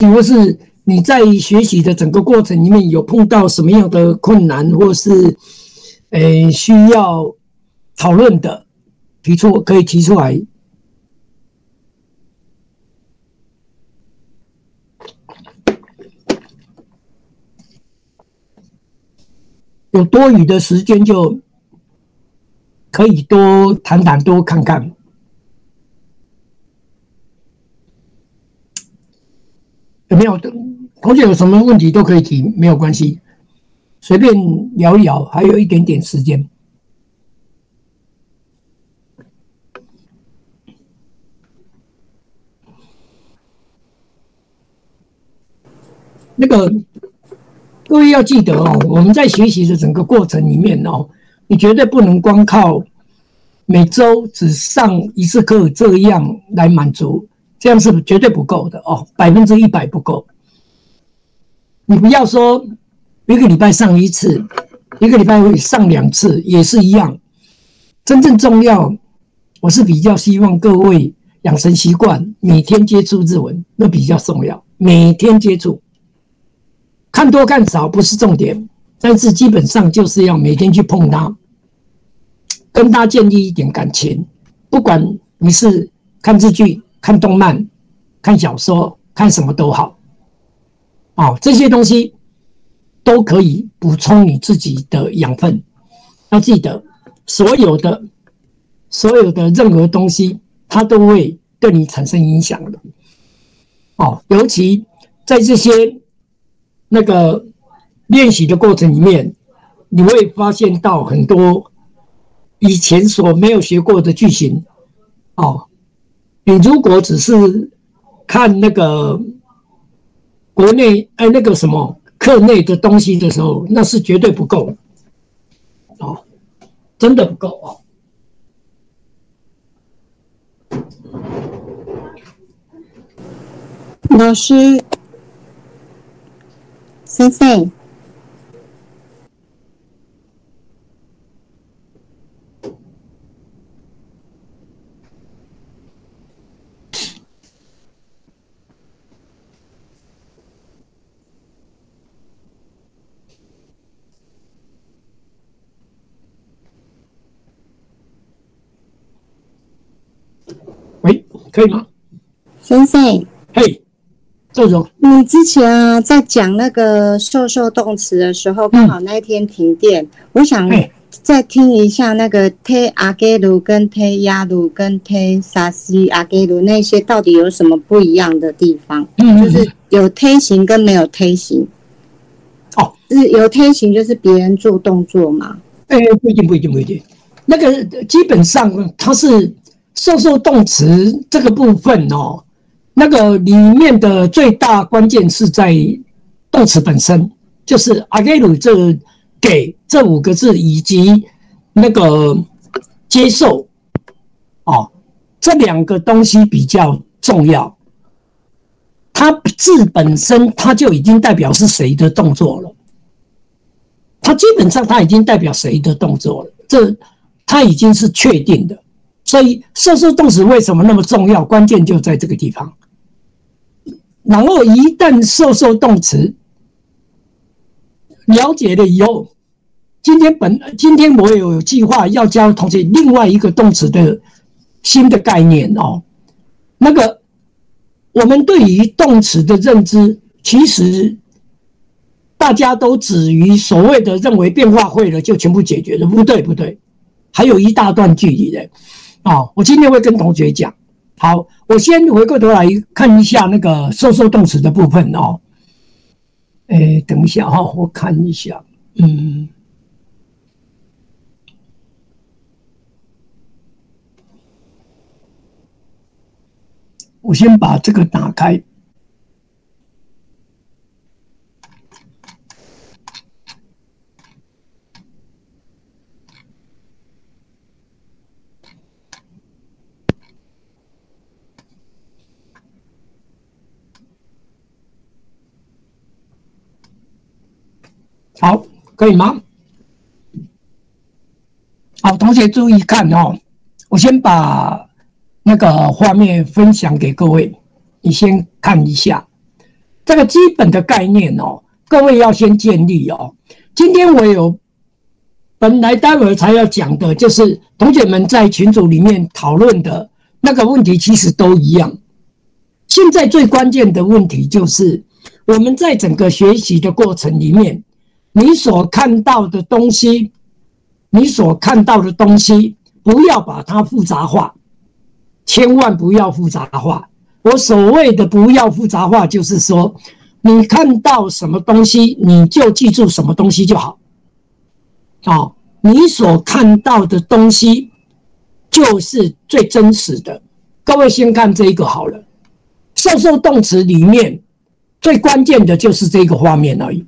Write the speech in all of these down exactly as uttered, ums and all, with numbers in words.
或是你在学习的整个过程里面有碰到什么样的困难，或是呃需要讨论的，提出可以提出来。有多余的时间就可以多谈谈，多看看。有没有同学有什么问题都可以提，没有关系，随便聊一聊，还有一点点时间。那个各位要记得哦，我们在学习的整个过程里面哦，你绝对不能光靠每周只上一次课这样来满足，这样是绝对不够的哦，百分之一百不够。你不要说一个礼拜上一次，一个礼拜会上两次，也是一样。真正重要，我是比较希望各位养成习惯，每天接触日文，那比较重要。每天接触，看多看少不是重点，但是基本上就是要每天去碰它，跟它建立一点感情。不管你是看日剧、看动漫、看小说、看什么都好。哦，这些东西都可以补充你自己的养分。要记得，所有的、所有的任何东西，它都会对你产生影响的。哦，尤其在这些那个练习的过程里面，你会发现到很多以前所没有学过的句型。哦，你如果只是看那个国内哎那个什么课内的东西的时候，那是绝对不够哦，真的不够哦。 老师，先生， 喂，可以吗？ 先生， 嘿，赵总， 你之前啊在讲那个授受动词的时候，刚好那一天停电，嗯、我想再听一下那个 te 阿给鲁跟 te 亚鲁跟 te 萨西阿给鲁那些到底有什么不一样的地方？嗯，就是有 te 型跟没有 te 型。 哦， 是有 te 型就是别人做动作吗？ 哎、欸，不一定，不一定，不一定。那个基本上它是授受动词这个部分哦。那个里面的最大关键是在动词本身，就是阿给鲁这给这五个字以及那个接受哦，这两个东西比较重要。它字本身它就已经代表是谁的动作了，它基本上它已经代表谁的动作了，这它已经是确定的。所以授受动词为什么那么重要？关键就在这个地方。然后一旦授受动词了解了以后，今天本今天我有计划要教同学另外一个动词的新的概念哦。那个我们对于动词的认知，其实大家都止于所谓的认为变化会了就全部解决了，不对不对，还有一大段距离的哦。我今天会跟同学讲。好，我先回过头来看一下那个授受动词的部分哦。诶，等一下哈、哦，我看一下，嗯，我先把这个打开。好，可以吗？好，同学注意看哦，我先把那个画面分享给各位，你先看一下。 这个基本的概念哦，各位要先建立哦。今天我有本来待会儿才要讲的，就是同学们在群组里面讨论的那个问题，其实都一样。现在最关键的问题就是，我们在整个学习的过程里面，你所看到的东西，你所看到的东西，不要把它复杂化，千万不要复杂化。我所谓的不要复杂化，就是说，你看到什么东西，你就记住什么东西就好。哦，你所看到的东西就是最真实的。各位先看这一个好了，授受动词里面最关键的就是这个画面而已。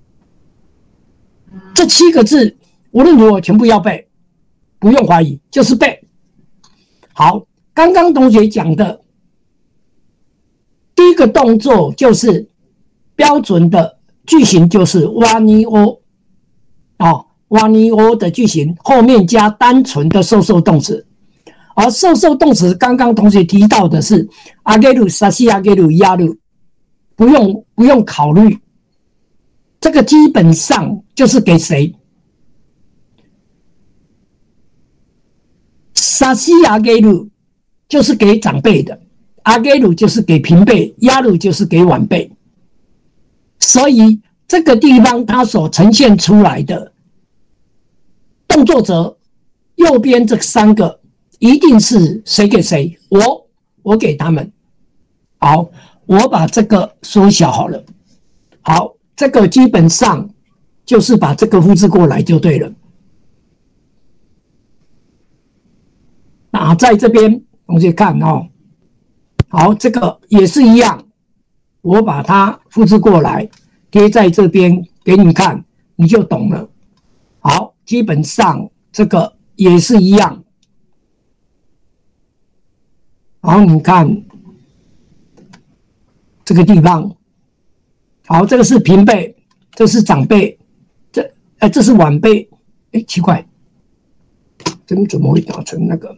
这七个字无论如何全部要背，不用怀疑，就是背。好，刚刚同学讲的第一个动作就是标准的句型，就是哇尼欧哦。哇尼欧的句型后面加单纯的授受动词，而授受动词刚刚同学提到的是阿给鲁、萨西阿给鲁、亚鲁，不用不用考虑，这个基本上就是给谁？萨西阿给鲁就是给长辈的，阿给鲁就是给平辈，亚鲁就是给晚辈，所以这个地方它所呈现出来的动作者右边这三个一定是谁给谁？我，我给他们。好，我把这个缩小好了。好，这个基本上就是把这个复制过来就对了。那在这边同学看哦，好，这个也是一样，我把它复制过来贴在这边给你看，你就懂了。好。基本上这个也是一样，然后你看这个地方，好，这个是平辈，这是长辈，这哎这是晚辈，哎奇怪，这个怎么会打成那个？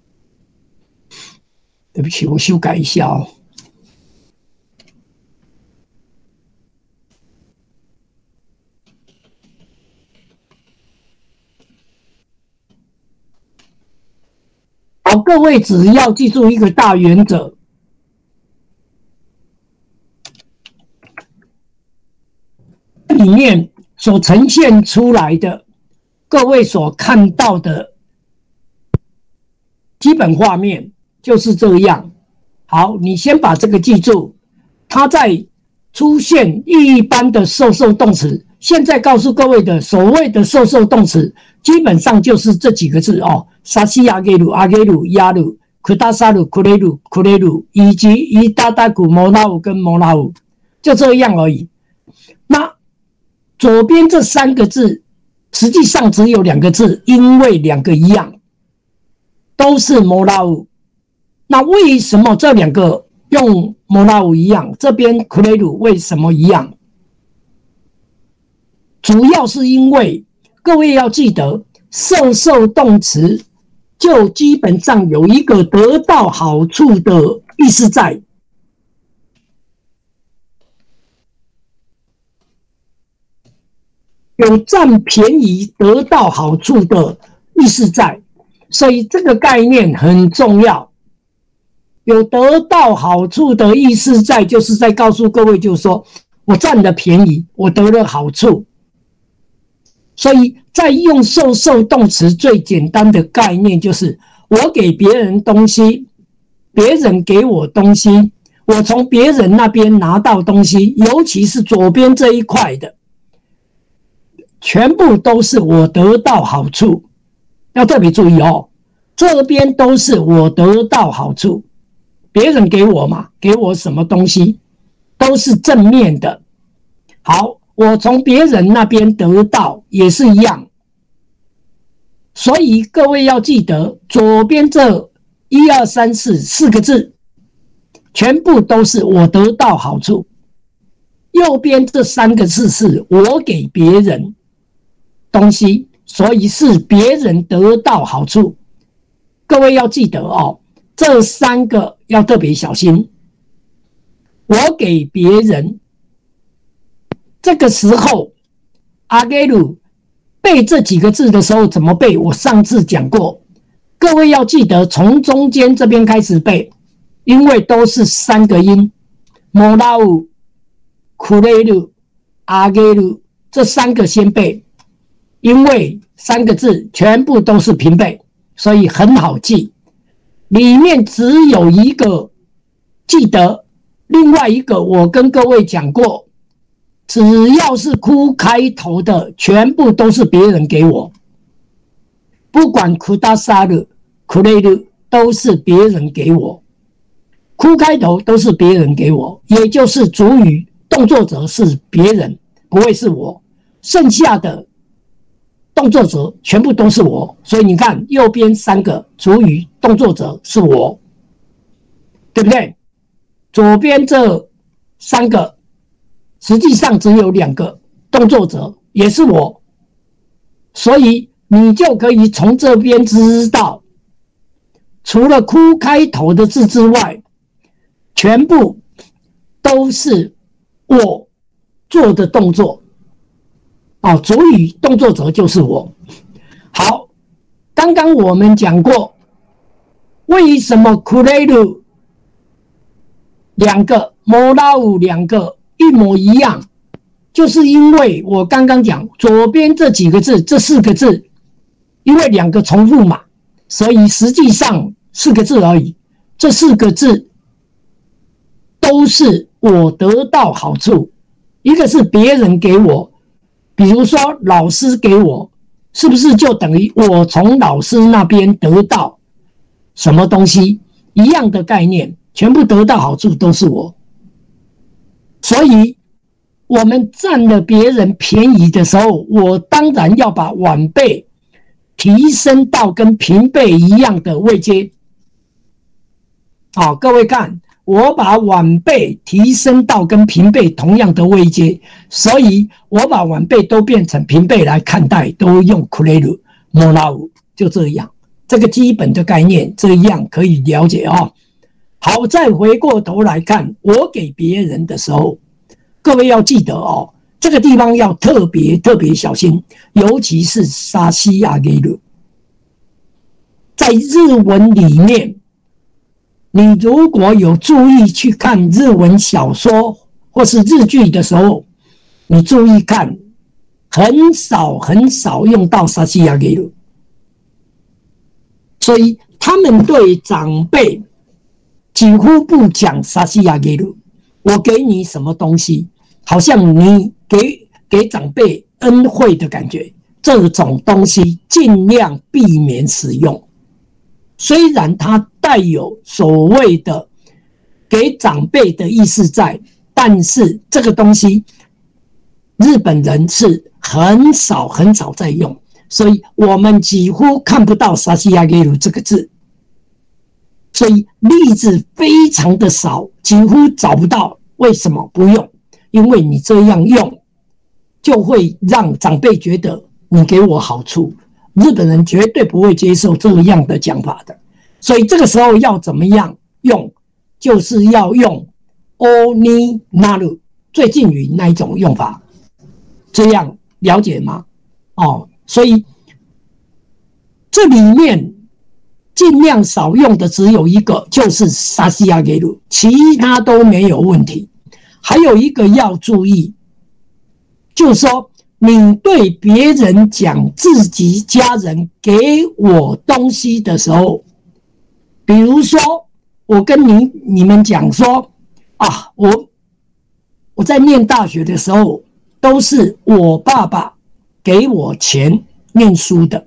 对不起，我修改一下哦。好，各位只要记住一个大原则，里面所呈现出来的，各位所看到的基本画面就是这样。好，你先把这个记住，它在出现一般的授受动词。现在告诉各位的所谓的授受动词，基本上就是这几个字哦。沙西阿给鲁、阿给鲁、亚鲁、库达沙鲁、库雷鲁、库雷鲁，以及伊达达古、摩拉乌跟摩拉乌，就这样而已。那左边这三个字，实际上只有两个字，因为两个一样，都是摩拉乌。那为什么这两个用摩拉乌一样？这边库雷鲁为什么一样？主要是因为各位要记得，授受动词就基本上有一个得到好处的意思在。有占便宜得到好处的意思在，所以这个概念很重要。有得到好处的意思在，就是在告诉各位，就是说我占了便宜，我得了好处。所以在用授受动词最简单的概念就是我给别人东西，别人给我东西，我从别人那边拿到东西，尤其是左边这一块的，全部都是我得到好处。要特别注意哦，这边都是我得到好处，别人给我嘛，给我什么东西都是正面的。好，我从别人那边得到也是一样，所以各位要记得，左边这一二三四四个字，全部都是我得到好处；右边这三个字是我给别人东西，所以是别人得到好处。各位要记得哦，这三个要特别小心。我给别人这个时候阿给鲁背这几个字的时候怎么背？我上次讲过，各位要记得从中间这边开始背，因为都是三个音，摩拉乌、库雷鲁、阿给鲁这三个先背，因为三个字全部都是平背，所以很好记。里面只有一个记得，另外一个我跟各位讲过，只要是哭开头的，全部都是别人给我，不管库达萨鲁、库雷鲁都是别人给我，哭开头都是别人给我，也就是主语动作者是别人，不会是我，剩下的动作者全部都是我，所以你看右边三个主语动作者是我，对不对？左边这三个实际上只有两个动作者也是我，所以你就可以从这边知道，除了哭开头的字之外，全部都是我做的动作。哦，主语动作者就是我。好，刚刚我们讲过，为什么库雷鲁两个，摩拉乌两个一模一样，就是因为我刚刚讲左边这几个字，这四个字，因为两个重复嘛，所以实际上四个字而已。这四个字都是我得到好处，一个是别人给我。比如说老师给我，是不是就等于我从老师那边得到什么东西？一样的概念，全部得到好处都是我。所以我们占了别人便宜的时候，我当然要把晚辈提升到跟平辈一样的位阶。好，各位看，我把晚辈提升到跟平辈同样的位阶，所以我把晚辈都变成平辈来看待，都用库雷鲁、摩拉乌，就这样。这个基本的概念，这样可以了解哦。好，再回过头来看，我给别人的时候，各位要记得哦，这个地方要特别特别小心，尤其是沙西亚给鲁，在日文里面。你如果有注意去看日文小说或是日剧的时候，你注意看，很少很少用到沙西亚给鲁，所以他们对长辈几乎不讲沙西亚给鲁。我给你什么东西，好像你给给长辈恩惠的感觉，这种东西尽量避免使用。虽然它带有所谓的给长辈的意思在，但是这个东西日本人是很少很少在用，所以我们几乎看不到沙西亚给鲁这个字，所以例子非常的少，几乎找不到。为什么不用？因为你这样用就会让长辈觉得你给我好处，日本人绝对不会接受这样的讲法的，所以这个时候要怎么样用，就是要用 oni naru 最近语那一种用法，这样了解吗？哦，所以这里面尽量少用的只有一个，就是沙西亚给鲁，其他都没有问题。还有一个要注意，就是说你对别人讲自己家人给我东西的时候，比如说我跟你你们讲说啊，我我在念大学的时候都是我爸爸给我钱念书的，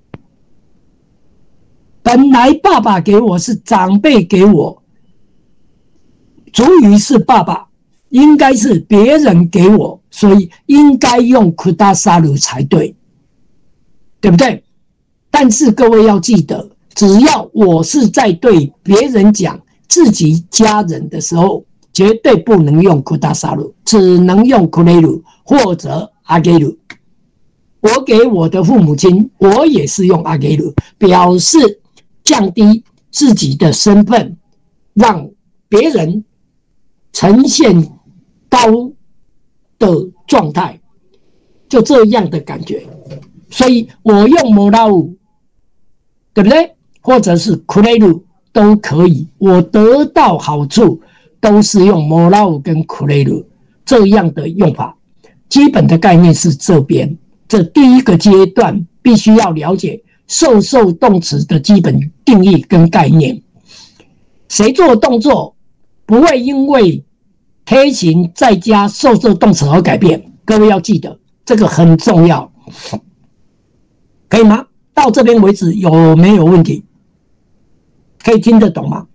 本来爸爸给我是长辈给我，主语是爸爸，应该是别人给我，所以应该用库达萨鲁才对，对不对？但是各位要记得，只要我是在对别人讲自己家人的时候，绝对不能用库达萨鲁，只能用库雷鲁或者阿给鲁。我给我的父母亲，我也是用阿给鲁，表示降低自己的身份，让别人呈现高的状态，就这样的感觉。所以我用摩拉舞，对不对？或者是库雷鲁都可以，我得到好处都是用摩拉舞跟库雷鲁这样的用法。基本的概念是这边，这第一个阶段必须要了解授受动词的基本定义跟概念。谁做动作不会因为推形再加授受动词而改变？各位要记得，这个很重要，可以吗？到这边为止有没有问题？可以听得懂吗？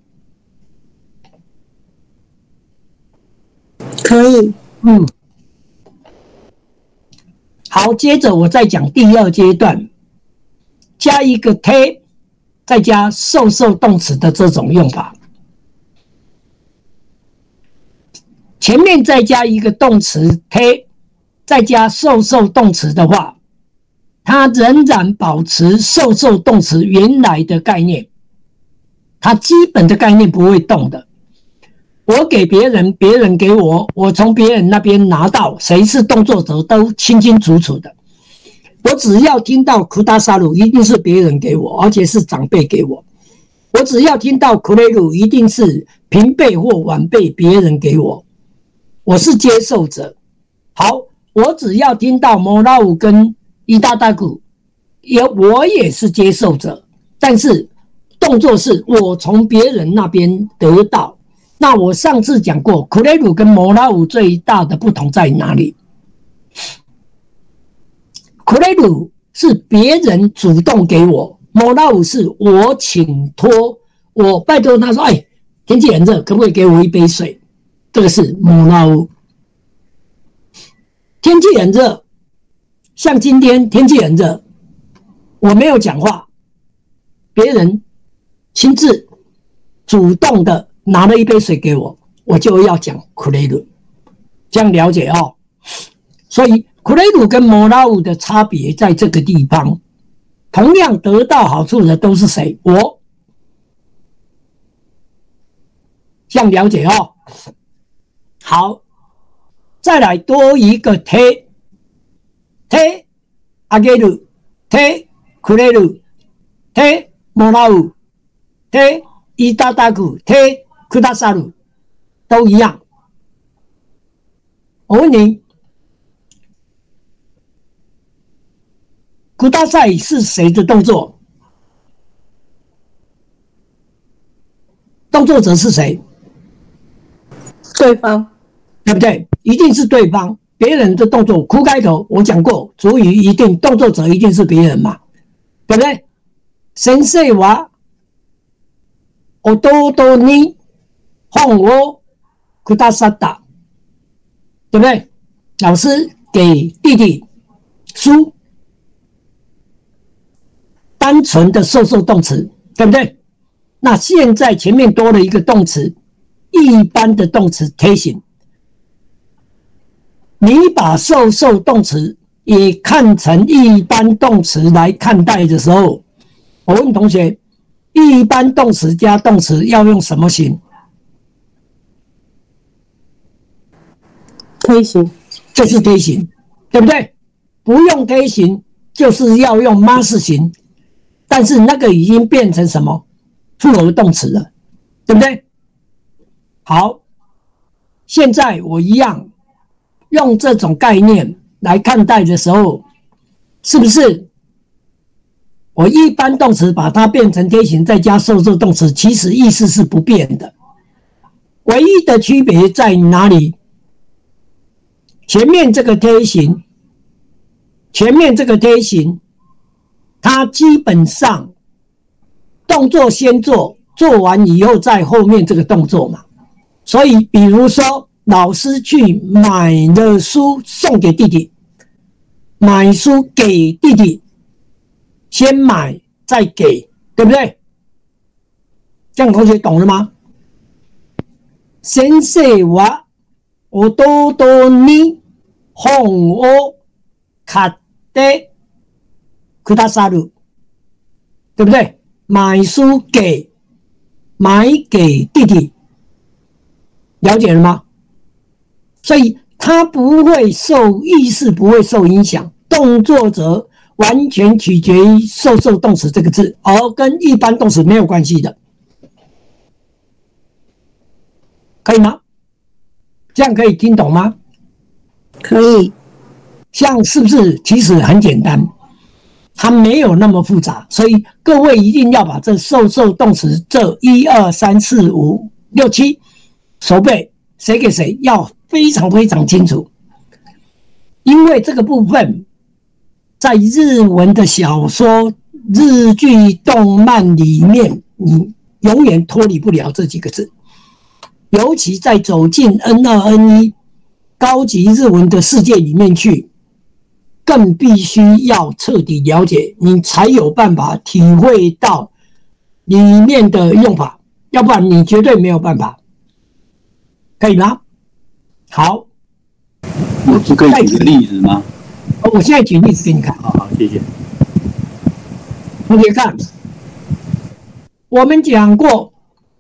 可以。 嗯。好，接着我再讲第二阶段，加一个 te， 再加授受动词的这种用法。前面再加一个动词 te， 再加授受动词的话，它仍然保持授受动词原来的概念，它基本的概念不会动的。我给别人，别人给我，我从别人那边拿到，谁是动作者都清清楚楚的。我只要听到库达萨鲁，一定是别人给我，而且是长辈给我。我只要听到库雷鲁，一定是平辈或晚辈别人给我，我是接受者。好，我只要听到摩拉舞跟伊达达古，也我也是接受者，但是动作是我从别人那边得到。那我上次讲过，库雷鲁跟摩拉舞最大的不同在哪里？库雷鲁是别人主动给我，摩拉舞是我请托，我拜托他说：“哎，天气很热，可不可以给我一杯水？”这个是摩拉舞。天气很热，像今天天气很热，我没有讲话，别人亲自主动的拿了一杯水给我，我就要讲库雷鲁，这样了解哦。所以库雷鲁跟摩拉舞的差别在这个地方，同样得到好处的都是谁？我，这样了解哦。好，再来多一个 te te 阿给鲁 te 库雷鲁 te 摩拉舞 te 伊达达古 te库达萨鲁都一样。我问你，库达赛是谁的动作？动作者是谁？ 对方， 对不对？一定是对方。别人的动作，哭开头，我讲过，主语一定，动作者一定是别人嘛，对不对？先生は弟に本をくださった，对不对？老师给弟弟书，单纯的授受动词，对不对？那现在前面多了一个动词，一般的动词推行。你把授受动词也看成一般动词来看待的时候，我问同学，一般动词加动词要用什么形？ 推行， 就是推行，对不对？不用推行，就是要用 must 形，但是那个已经变成什么？复合动词了，对不对？好，现在我一样用这种概念来看待的时候，是不是我一般动词把它变成推行再加授受动词，其实意思是不变的，唯一的区别在哪里？前面这个推行，前面这个推行，它基本上动作先做，做完以后再后面这个动作嘛。所以比如说老师去买了书送给弟弟，买书给弟弟，先买再给，对不对？这样同学懂了吗？先生は弟に本を買ってくださる，对不对？买书给，买给弟弟，了解了吗？所以它不会受意识不会受影响，动作则完全取决于受受动词这个字，而跟一般动词没有关系的，可以吗？这样可以听懂吗？ 可以。 像是不是其实很简单，它没有那么复杂，所以各位一定要把这受受动词这一二三四五六七手背谁给谁要非常非常清楚，因为这个部分在日文的小说、日剧、动漫里面，你永远脱离不了这几个字，尤其在走进 N 二 N 一 高级日文的世界里面去，更必须要彻底了解，你才有办法体会到里面的用法，要不然你绝对没有办法，可以吗？好， 我是可以举个例子吗？ 我现在举例子给你看。 好好，谢谢。 同学看，我们讲过，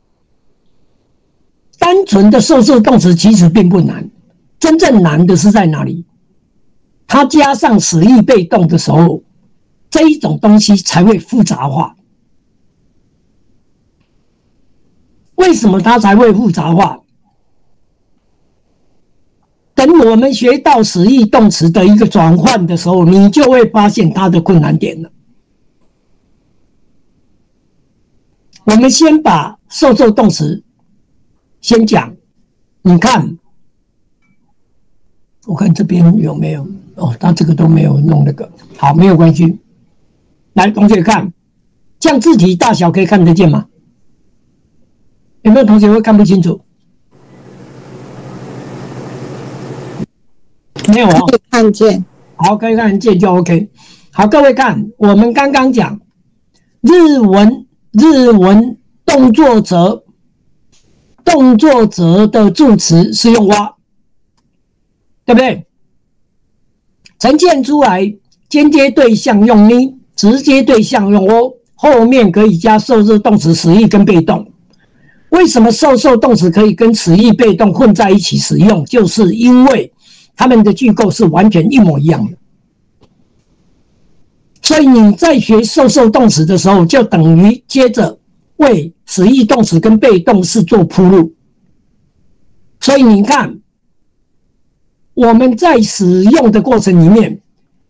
单纯的受受动词其实并不难，真正难的是在哪里？它加上使役被动的时候，这一种东西才会复杂化。为什么它才会复杂化？等我们学到使役动词的一个转换的时候，你就会发现它的困难点了。我们先把受受动词先讲，你看，我看这边有没有？哦，他这个都没有弄那个，好，没有关系。来，同学看，这样字体大小可以看得见吗？有没有同学会看不清楚？没有啊、哦， 可以看见。 好，可以看见就 OK。好，各位看，我们刚刚讲日文，日文动作则，动作则的助词是用哇，对不对？呈现出来，间接对象用你，直接对象用哦，后面可以加受受动词使役跟被动。为什么受受动词可以跟使役被动混在一起使用？就是因为它们的句构是完全一模一样的。所以你在学受受动词的时候，就等于接着为使役动词跟被动式做铺路。所以你看，我们在使用的过程里面，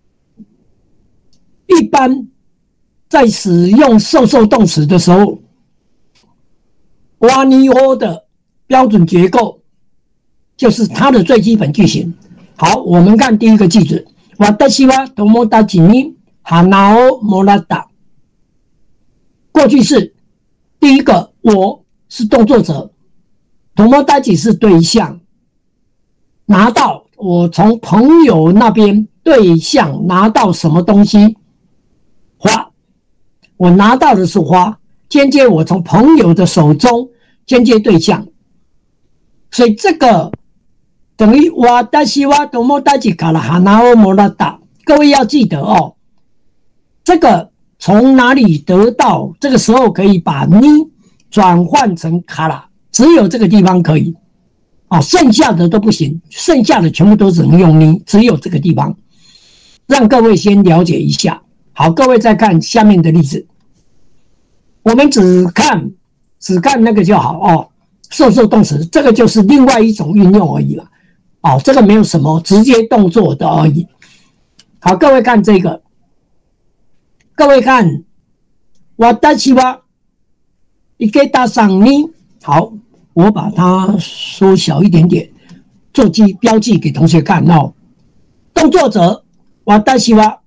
一般在使用受受动词的时候，哇尼欧的标准结构就是它的最基本句型。好，我们看第一个句子，私は友達に花をもらった。过去式，第一个我是动作者，友達是对象，拿到。我从朋友那边对象拿到什么东西？花，我拿到的是花，间接我从朋友的手中间接对象，所以这个等于私は友達から花をもらった。各位要记得哦，这个从哪里得到？这个时候可以把你转换成卡拉，只有这个地方可以。哦，剩下的都不行，剩下的全部都只能用你，只有这个地方，让各位先了解一下。好，各位再看下面的例子，我们只看只看那个就好哦。受受动词，这个就是另外一种运用而已了。哦，这个没有什么直接动作的而已。好，各位看这个，各位看，私は池田さんに，好。我把它缩小一点点，做记标记给同学看哦。动作者，私は，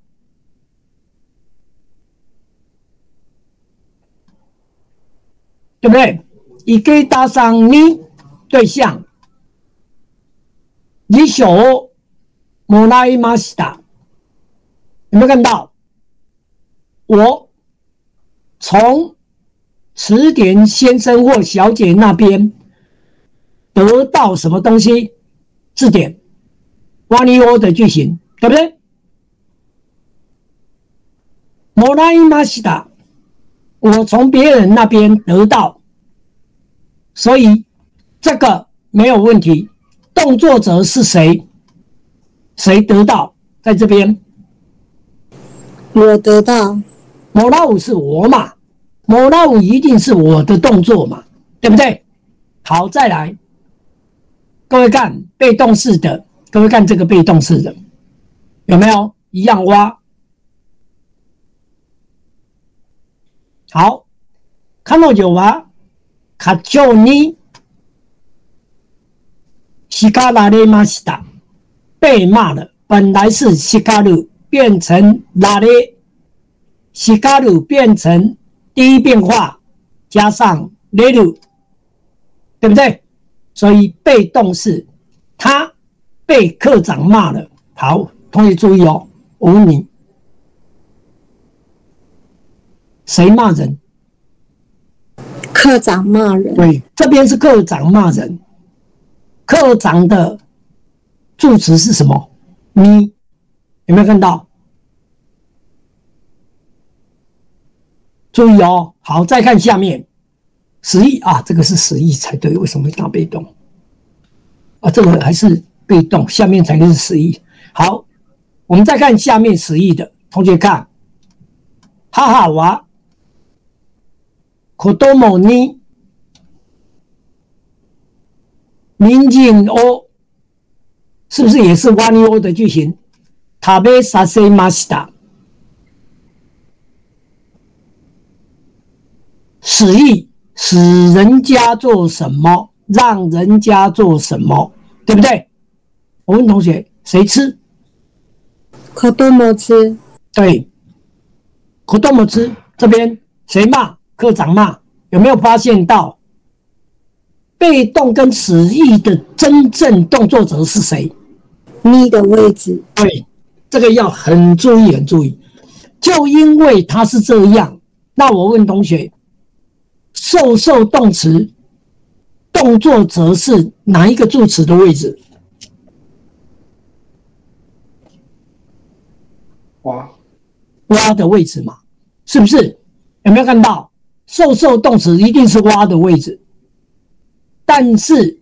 对不对？池田さんに对象，辞書をもらいました。有没有看到？我从词典先生或小姐那边得到什么东西？字典，哇尼欧的句型，对不对？もらいました，我从别人那边得到，所以这个没有问题。动作者是谁？ 谁得到？在这边， 我得到。 摩拉五是我嘛？摩拉五一定是我的动作嘛，对不对？好，再来，各位看被动式的，各位看这个被动式的，有没有一样挖？好，彼女は課長に叱られました。被骂了，本来是叱る变成られ，叱る变成第一变化加上れる，对不对？所以被动式，他被科长骂了。好，同学注意哦，我问你，谁骂人？ 科长骂人。 对，这边是科长骂人。科长的助词是什么？你有没有看到？注意哦。好，再看下面，实义啊，这个是实义才对，为什么会打被动？啊，这个还是被动，下面才是实义。好，我们再看下面实义的，同学看，哈哈哇。子供に人参を是不是也是ワニオ的句型？食べさせました。使役使人家做什么，让人家做什么，对不对？我问同学，谁吃？ 子供吃。 对，子供吃。这边谁骂？科长骂。有没有发现到被动跟使役的真正动作者是谁？ 你的位置。 对，这个要很注意，很注意。就因为他是这样，那我问同学，受受动词动作者是哪一个助词的位置？ 哇， 挖的位置嘛，是不是？有没有看到？受受动词一定是挖的位置，但是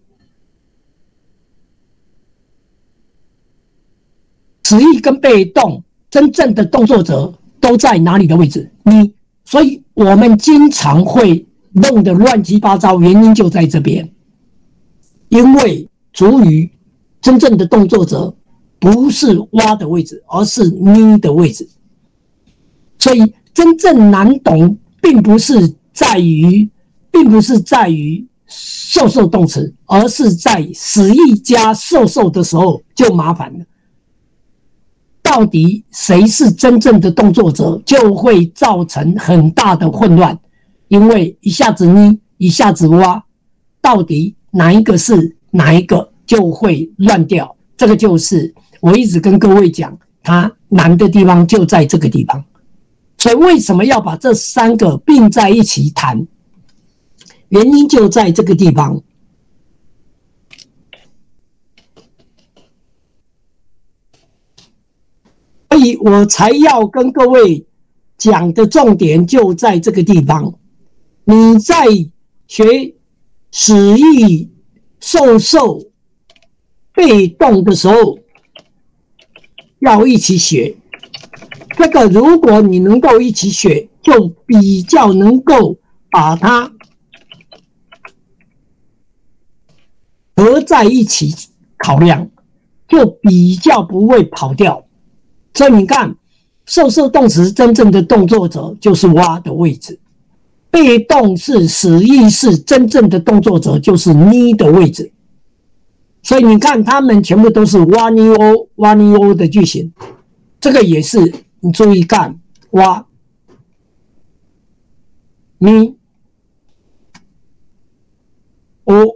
使役跟被动真正的动作者都在哪里的位置？你，所以我们经常会弄得乱七八糟，原因就在这边，因为主语真正的动作者不是挖的位置，而是你的位置，所以真正难懂并不是在于，并不是在于受受动词，而是在使役加受受的时候就麻烦了。到底谁是真正的动作者，就会造成很大的混乱，因为一下子你，一下子挖，到底哪一个是哪一个，就会乱掉。这个就是我一直跟各位讲，它难的地方就在这个地方。所以为什么要把这三个并在一起谈？原因就在这个地方。所以我才要跟各位讲的重点就在这个地方。你在学使役、受受、被动的时候，要一起学。这个如果你能够一起学，就比较能够把它合在一起考量，就比较不会跑掉。所以你看，受受动词真正的动作者就是挖的位置，被动是使役是真正的动作者就是你的位置。所以你看，他们全部都是挖尼欧挖尼欧的句型，这个也是。你注意看，挖、你、我，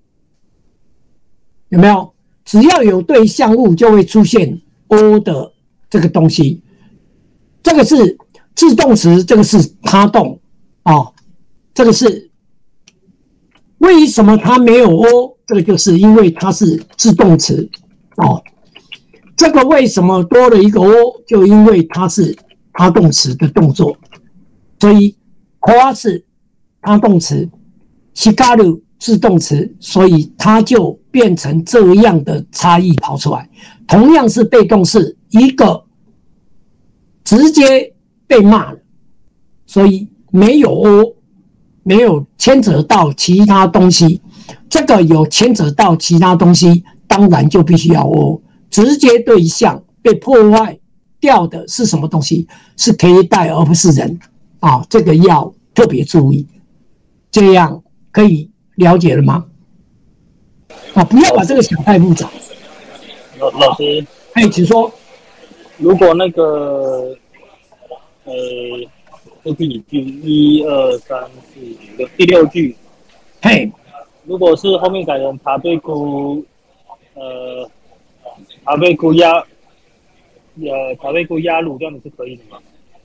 有没有？只要有对象物，就会出现 o 的这个东西。这个是自动词，这个是他动哦，这个是为什么它没有 o？ 这个就是因为它是自动词哦。这个为什么多了一个 o？ 就因为它是他动词的动作，所以夸是他动词，叱る是动词，所以它就变成这样的差异跑出来。同样是被动式，一个直接被骂了，所以没有 O， 没有牵扯到其他东西。这个有牵扯到其他东西，当然就必须要 O。直接对象被破坏掉的是什么东西？是 K 带而不是人啊，这个要特别注意。这样可以了解了吗？啊，不要把这个想太复杂。 老老师， 哎，请说。 如果那个，呃，这第几句？一二三四五六，第六句。 嘿， 如果是后面改成塔贝姑，呃，塔贝姑鸭，呃，塔贝姑鸭乳，这样子是可以的吗？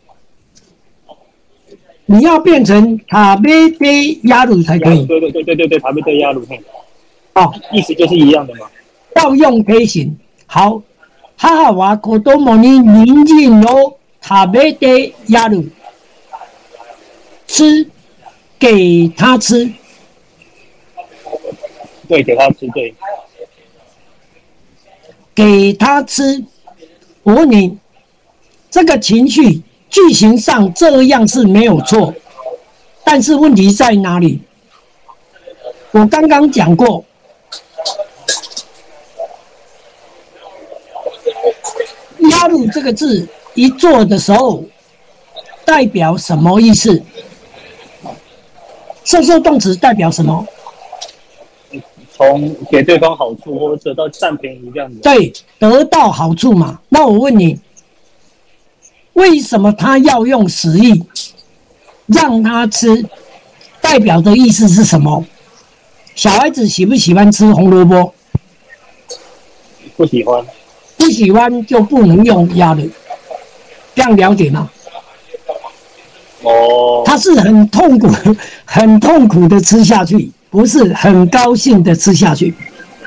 你要变成塔贝贝鸭乳才可以。 对对对对对对，塔贝贝鸭乳。 哦， 意思就是一样的嘛。 盗用可以行。好，哈哈哇，子供に人参を食べてやる，吃，给他吃。 对，给他吃，对。 给他吃。我问你，这个情绪句型上这样是没有错，但是问题在哪里？我刚刚讲过。压入这个字一做的时候，代表什么意思？受受动词代表什么？ 从给对方好处或者得到占便宜这样子。 对，得到好处嘛。那我问你，为什么他要用食意让他吃？代表的意思是什么？小孩子喜不喜欢吃红萝卜？ 不喜欢。 不喜欢就不能用鸭的，这样了解吗？ 哦， 他是很痛苦、很痛苦的吃下去，不是很高兴的吃下去。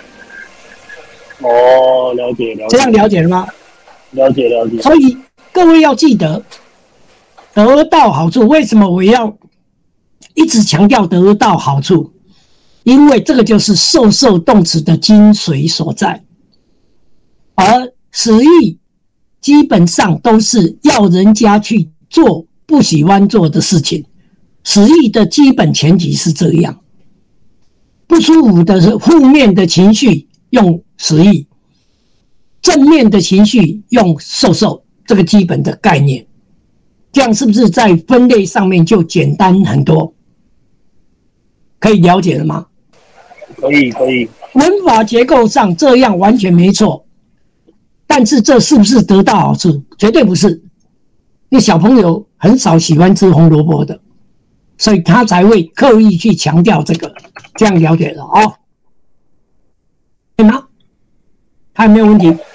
哦，了解了解。 这样了解了吗？ 了解了解。 所以各位要记得，得到好处。为什么我要一直强调得到好处？因为这个就是受受动词的精髓所在。而使意基本上都是要人家去做不喜欢做的事情，使意的基本前提是这样。不舒服的是负面的情绪用使意，正面的情绪用受受，这个基本的概念，这样是不是在分类上面就简单很多？可以了解了吗？ 可以可以。 文法结构上这样完全没错。但是这是不是得到好处？绝对不是。因为小朋友很少喜欢吃红萝卜的，所以他才会刻意去强调这个。这样了解了哦？对吗？还有没有问题？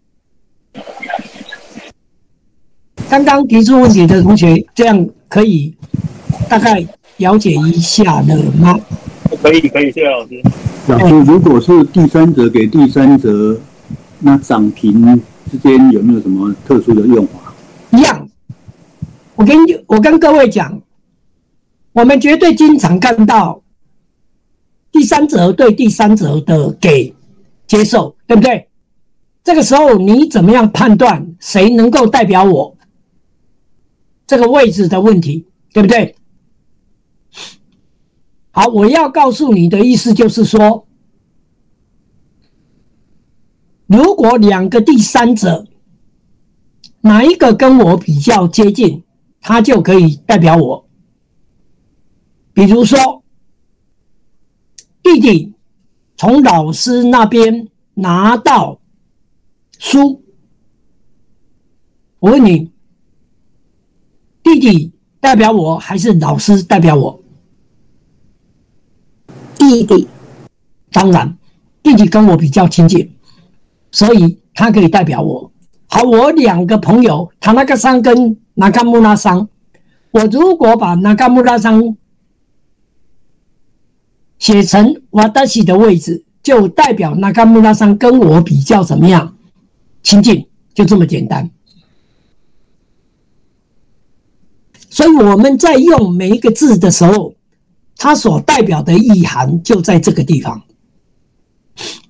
刚刚提出问题的同学，这样可以大概了解一下了吗？ 可以可以，谢谢老师。 老师，如果是第三者给第三者。那涨平之间有没有什么特殊的用法？ 一样，我跟我跟各位讲，我们绝对经常看到第三者对第三者的给接受，对不对？这个时候你怎么样判断谁能够代表我？这个位置的问题，对不对？好，我要告诉你的意思就是说。如果两个第三者哪一个跟我比较接近，他就可以代表我。比如说，弟弟从老师那边拿到书，我问你，弟弟代表我还是老师代表我？ 弟弟。 当然，弟弟跟我比较亲近。所以他可以代表我。好，我两个朋友，塔那个桑跟那卡穆拉桑，我如果把那卡穆拉桑写成瓦达西的位置，就代表那卡穆拉桑跟我比较怎么样亲近，就这么简单。所以我们在用每一个字的时候，它所代表的意涵就在这个地方。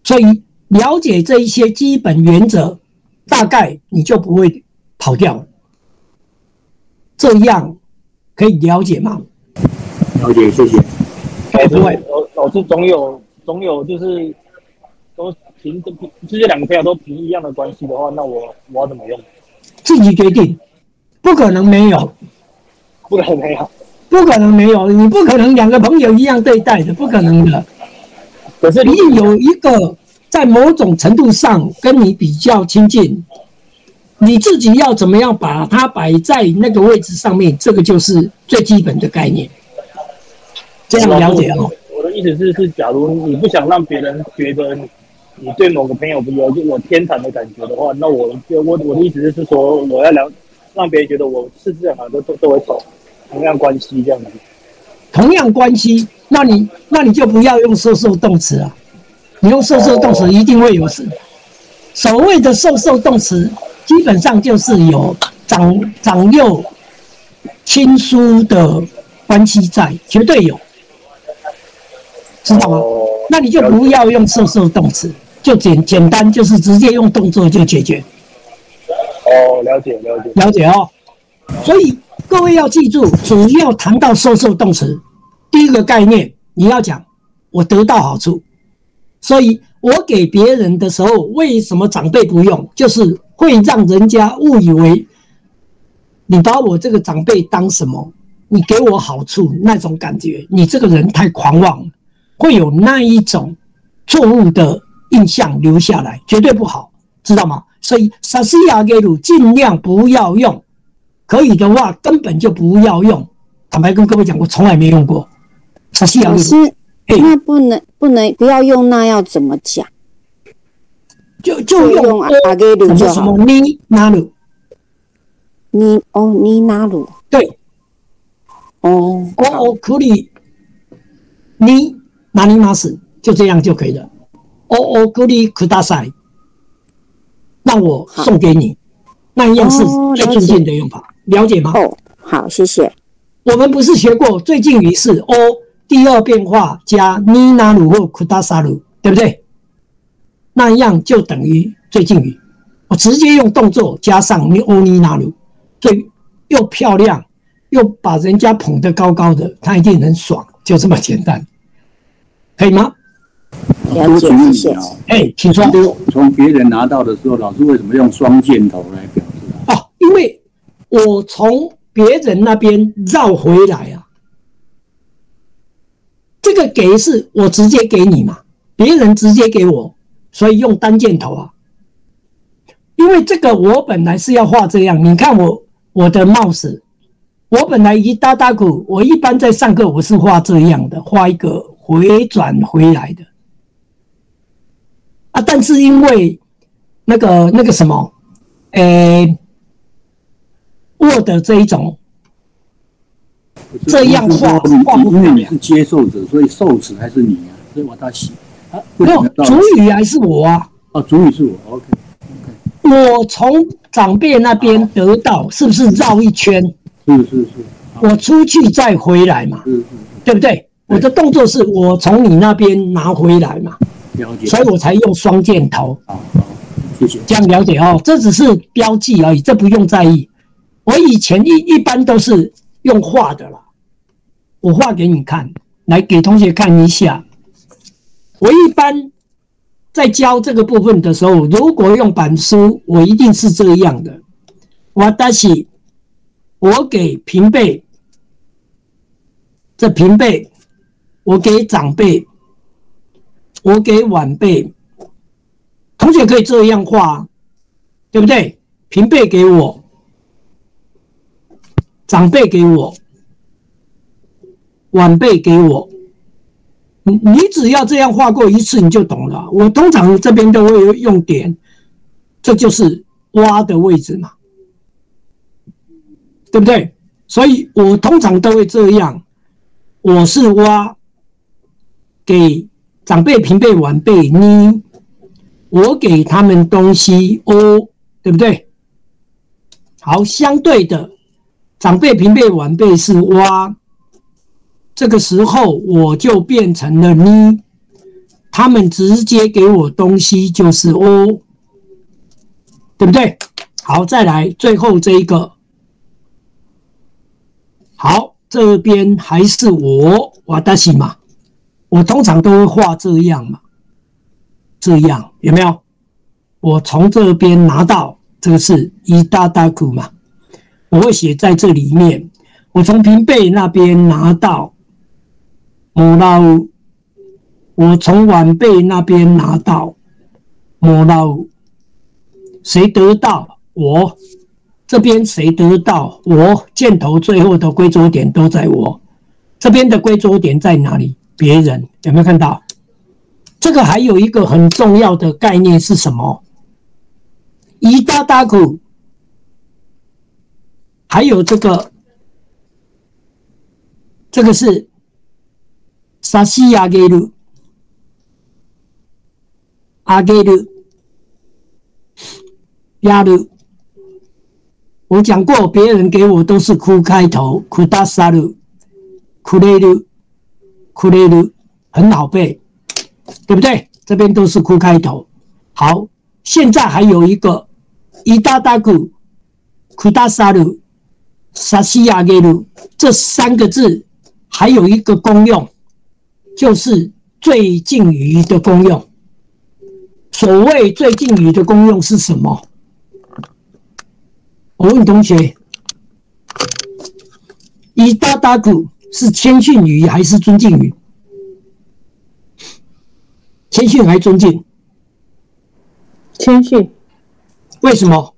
所以了解这一些基本原则，大概你就不会跑掉了。这样可以了解吗？ 了解，谢谢。 不会， 老老师总有总有就是都凭这些两个朋友都凭一样的关系的话，那我我要怎么用？ 自己决定，不可能没有， 不可能没有， 不可能没有，你不可能两个朋友一样对待的，不可能的。 可是一定有一个在某种程度上跟你比较亲近，你自己要怎么样把它摆在那个位置上面，这个就是最基本的概念。这样了解哦。 我的意思是，是假如你不想让别人觉得你你对某个朋友有有偏袒的感觉的话，那我就我我的意思是说，我要让让别人觉得我是这样的，都都都会走同样关系这样子。 同样关系，那你那你就不要用受受动词啊，你用受受动词一定会有事。所谓的受受动词，基本上就是有长长幼亲疏的关系在，绝对有。知道吗？那你就不要用受受动词，就简简单，就是直接用动作就解决。 哦，了解了解了解哦。所以各位要记住，只要谈到受受动词，第一个概念你要讲我得到好处，所以我给别人的时候，为什么长辈不用？就是会让人家误以为你把我这个长辈当什么？你给我好处那种感觉，你这个人太狂妄了。会有那一种错误的印象留下来，绝对不好，知道吗？所以萨西亚给鲁尽量不要用，可以的话根本就不要用。坦白跟各位讲，我从来没用过萨西亚给鲁。 老师，那不能不能不要用，那要怎么讲？ 就就用阿给鲁就好。 什么你拿鲁？ 你哦，你拿鲁？ 对。 哦。 哦哦，可以。你。拿尼马斯就这样就可以了。哦哦，格里库大赛，让我送给你，那一样是最尊敬的用法，了解吗？ 哦，好，谢谢。 我们不是学过最近语是哦，第二变化加尼拿鲁或库大萨鲁，对不对？那一样就等于最近语，我直接用动作加上你哦尼拿鲁，所以又漂亮又把人家捧得高高的，他一定很爽，就这么简单。可以吗？ 了解，谢谢。 哎，请说。 从别人拿到的时候，老师为什么用双箭头来表示啊？ 哦，因为我从别人那边绕回来啊。这个给是我直接给你嘛，别人直接给我，所以用单箭头啊。因为这个我本来是要画这样，你看我我的帽子，我本来一大大股，我一般在上课我是画这样的，画一个。回转回来的啊，但是因为那个那个什么，诶 ，Word 这一种这样画画不因为你是接受者，所以受词还是你啊，所以我他写啊， 没有主语还是我啊？ 哦，主语是我 ，OK OK。我从长辈那边得到，是不是绕一圈？ 是是是。 我出去再回来嘛， 是是， 对不对？我的动作是我从你那边拿回来嘛， 了解， 所以我才用双箭头。 好，好，谢谢。 这样了解哦，这只是标记而已，这不用在意。我以前一一般都是用画的啦，我画给你看，来给同学看一下。我一般在教这个部分的时候，如果用板书，我一定是这样的。我但是我给平辈，这平辈。我给长辈，我给晚辈，同学可以这样画，对不对？平辈给我，长辈给我，晚辈给我，你你只要这样画过一次，你就懂了。我通常这边都会用点，这就是挖的位置嘛，对不对？所以我通常都会这样，我是挖。给长辈、平辈、晚辈，你我给他们东西哦，对不对？好，相对的，长辈、平辈、晚辈是哇，这个时候我就变成了你， 他们直接给我东西就是 O， 对不对？好，再来最后这一个。好，这边还是我瓦达西嘛，我通常都会画这样嘛，这样有没有？我从这边拿到这个是伊达达库嘛，我会写在这里面。我从平贝那边拿到摩拉乌，我从晚辈那边拿到摩拉乌，谁得到？我这边谁得到？我箭头最后的归着点都在我这边的归着点在哪里？别人有没有看到？这个还有一个很重要的概念是什么？伊达达库，还有这个，这个是沙西亚给鲁，阿给鲁，亚鲁。我讲过，别人给我都是哭开头，哭大沙鲁，哭雷鲁，哭雷鲁，很好背，对不对？这边都是哭开头。好，现在还有一个伊达达库、库达沙鲁、沙西亚给鲁这三个字，还有一个功用，就是最近语的功用。所谓最近语的功用是什么？我问同学，伊达达库是谦逊语还是尊敬语？谦逊还尊敬？ 谦逊。 为什么？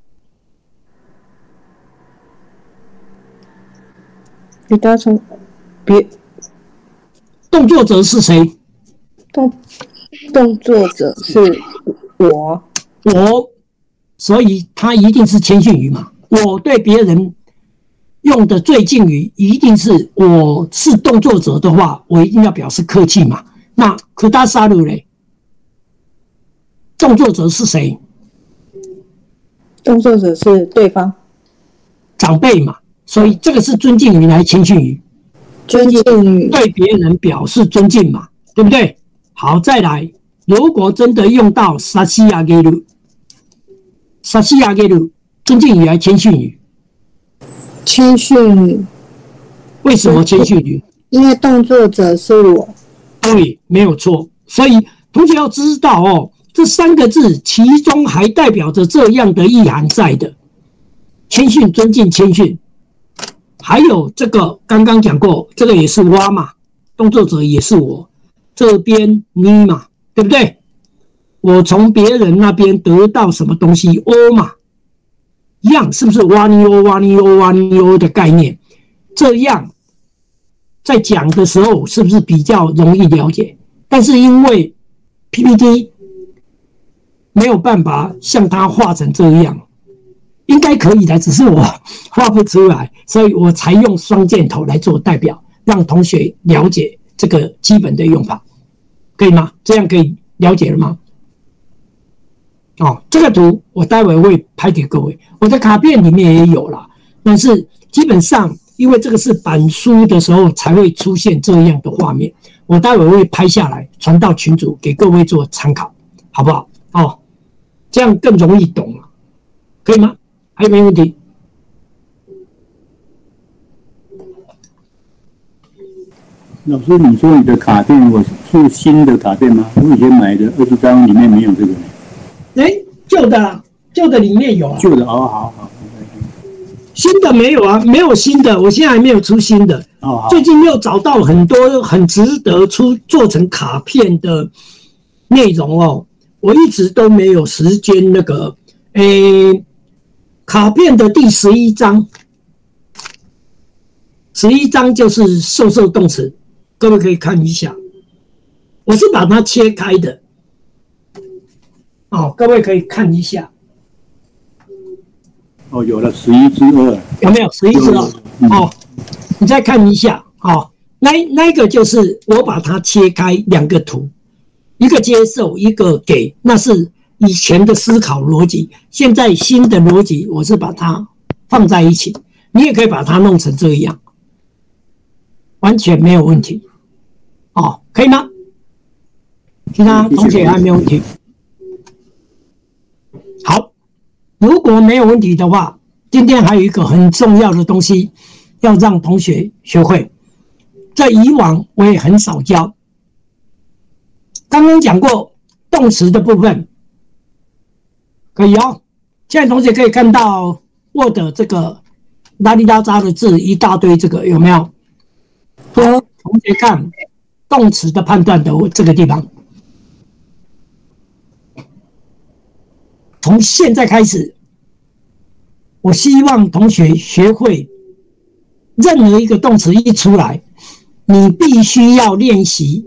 比达从别动作者是谁？ 动动作者是我。 我。所以他一定是谦逊语嘛？我对别人用的最敬语一定是我是动作者的话，我一定要表示客气嘛。那库达沙鲁嘞，动作者是谁？ 动作者是对方， 长辈嘛。所以这个是尊敬语还是谦逊语？ 尊敬语， 对别人表示尊敬嘛，对不对？好，再来，如果真的用到沙西亚给鲁。沙西亚给鲁，尊敬语还是谦逊语？ 谦逊语。 为什么谦逊语？ 因为动作者是我。 对，没有错。所以同学要知道哦，这三个字其中还代表着这样的意涵在的：谦逊、尊敬、谦逊。还有这个刚刚讲过，这个也是哇嘛，动作者也是我。这边你嘛，对不对？我从别人那边得到什么东西？哦嘛，一样是不是哇尼哦哇尼哦哇尼哦的概念？这样在讲的时候是不是比较容易了解？但是因为 P P T 没有办法像它画成这样，应该可以的，只是我画不出来，所以我才用双箭头来做代表，让同学了解这个基本的用法，可以吗？这样可以了解了吗？哦，这个图我待会会拍给各位，我的卡片里面也有啦，但是基本上因为这个是板书的时候才会出现这样的画面，我待会会拍下来传到群组给各位做参考，好不好？哦，这样更容易懂了，可以吗？还有没有问题？ 老师，你说你的卡片我是新的卡片吗？我以前买的二十张里面没有这个。 哎，旧的啦，旧的里面有啊。 旧的哦，好好。 新的没有啊，没有新的，我现在还没有出新的。 哦，好。 最近又找到很多很值得出做成卡片的内容哦，我一直都没有时间那个，诶，卡片的第十一章，十一章就是授受动词，各位可以看一下，我是把它切开的。哦，各位可以看一下。 哦，有了十一之二， 有没有十一之二？哦，你再看一下，哦，那那个就是我把它切开两个图，一个接受，一个给，那是以前的思考逻辑，现在新的逻辑，我是把它放在一起，你也可以把它弄成这样，完全没有问题。哦，可以吗？ 其他同学还没有问题？好，如果没有问题的话，今天还有一个很重要的东西要让同学学会，在以往我也很少教。刚刚讲过动词的部分，可以哦。现在同学可以看到 Word 这个拉里拉扎的字一大堆，这个有没有？ 有。 同学看动词的判断的这个地方，从现在开始，我希望同学学会，任何一个动词一出来，你必须要练习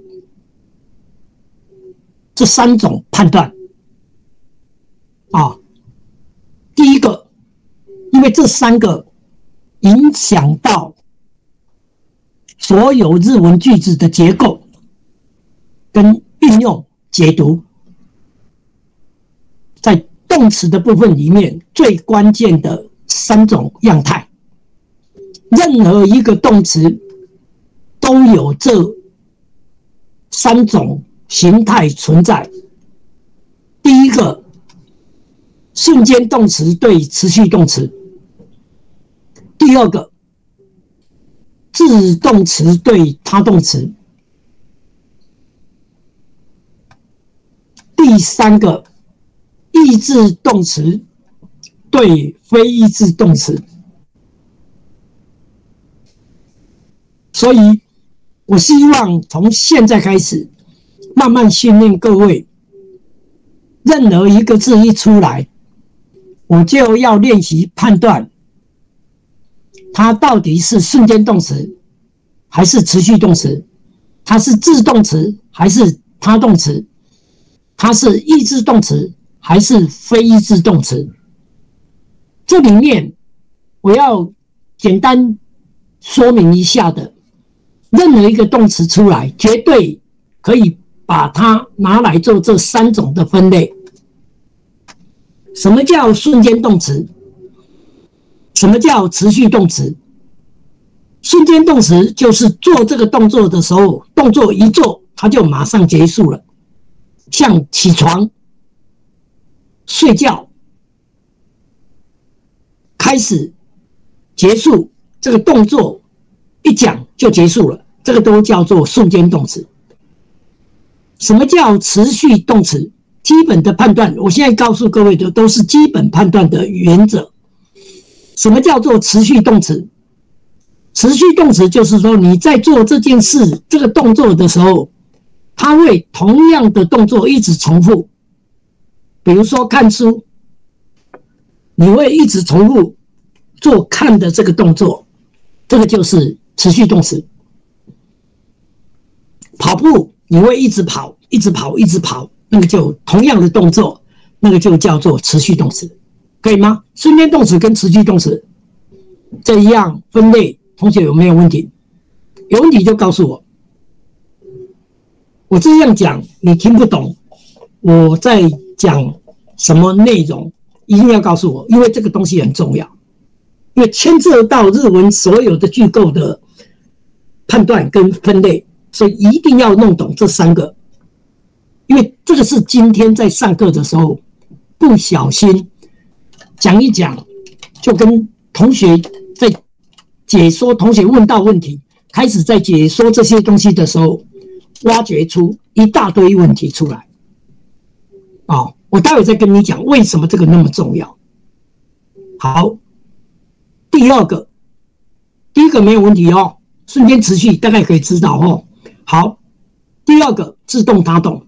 这三种判断。啊，第一个，因为这三个影响到所有日文句子的结构跟运用解读，在动词的部分里面最关键的三种样态，任何一个动词都有这三种形态存在。第一个，瞬间动词对持续动词；第二个，自动词对他动词；第三个，意志动词对非意志动词。所以我希望从现在开始慢慢训练各位，任何一个字一出来，我就要练习判断它到底是瞬间动词还是持续动词，它是自动词还是他动词，它是意志动词还是非意志动词。这里面我要简单说明一下的，任何一个动词出来，绝对可以把它拿来做这三种的分类。什么叫瞬间动词？什么叫持续动词？瞬间动词就是做这个动作的时候，动作一做，它就马上结束了。像起床、睡觉、开始、结束，这个动作一讲就结束了，这个都叫做瞬间动词。什么叫持续动词？基本的判断，我现在告诉各位的都是基本判断的原则。什么叫做持续动词？持续动词就是说你在做这件事、这个动作的时候，它会同样的动作一直重复。比如说看书，你会一直重复做看的这个动作，这个就是持续动词。跑步，你会一直跑，一直跑，一直跑，那个就同样的动作，那个就叫做持续动词，可以吗？瞬间动词跟持续动词这一样分类，同学有没有问题？有问题就告诉我。我这样讲你听不懂，我在讲什么内容，一定要告诉我，因为这个东西很重要，因为牵涉到日文所有的句构的判断跟分类，所以一定要弄懂这三个。因为这个是今天在上课的时候不小心讲一讲，就跟同学在解说，同学问到问题，开始在解说这些东西的时候，挖掘出一大堆问题出来。哦，我待会再跟你讲为什么这个那么重要。好，第二个，第一个没有问题哦，瞬间持续大概可以知道哦。好，第二个自动他动。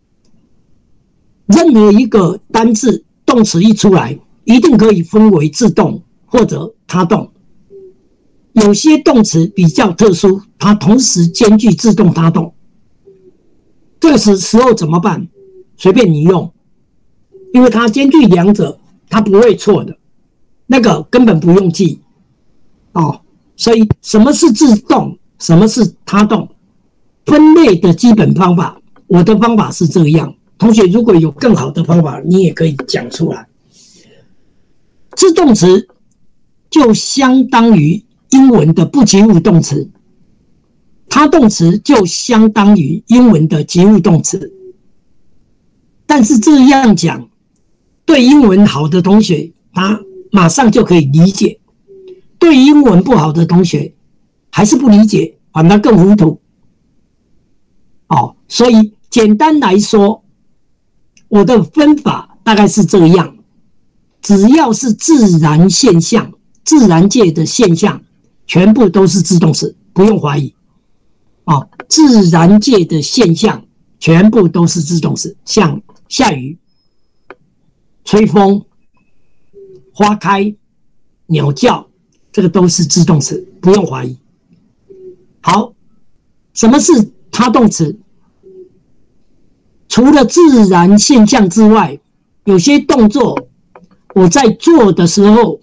任何一个单字动词一出来，一定可以分为自动或者他动。有些动词比较特殊，它同时兼具自动他动。这个时候怎么办？随便你用，因为它兼具两者，它不会错的。那个根本不用记哦。所以什么是自动，什么是他动，分类的基本方法，我的方法是这样。同学如果有更好的方法，你也可以讲出来。自动词就相当于英文的不及物动词，他动词就相当于英文的及物动词。 但是这样讲，对英文好的同学，他马上就可以理解；对英文不好的同学，还是不理解，反而更糊涂。哦，所以简单来说，我的分法大概是这样：只要是自然现象、自然界的现象，全部都是自动词，不用怀疑。哦，自然界的现象全部都是自动词，像下雨、吹风、花开、鸟叫，这个都是自动词，不用怀疑。好，什么是他动词？除了自然现象之外，有些动作我在做的时候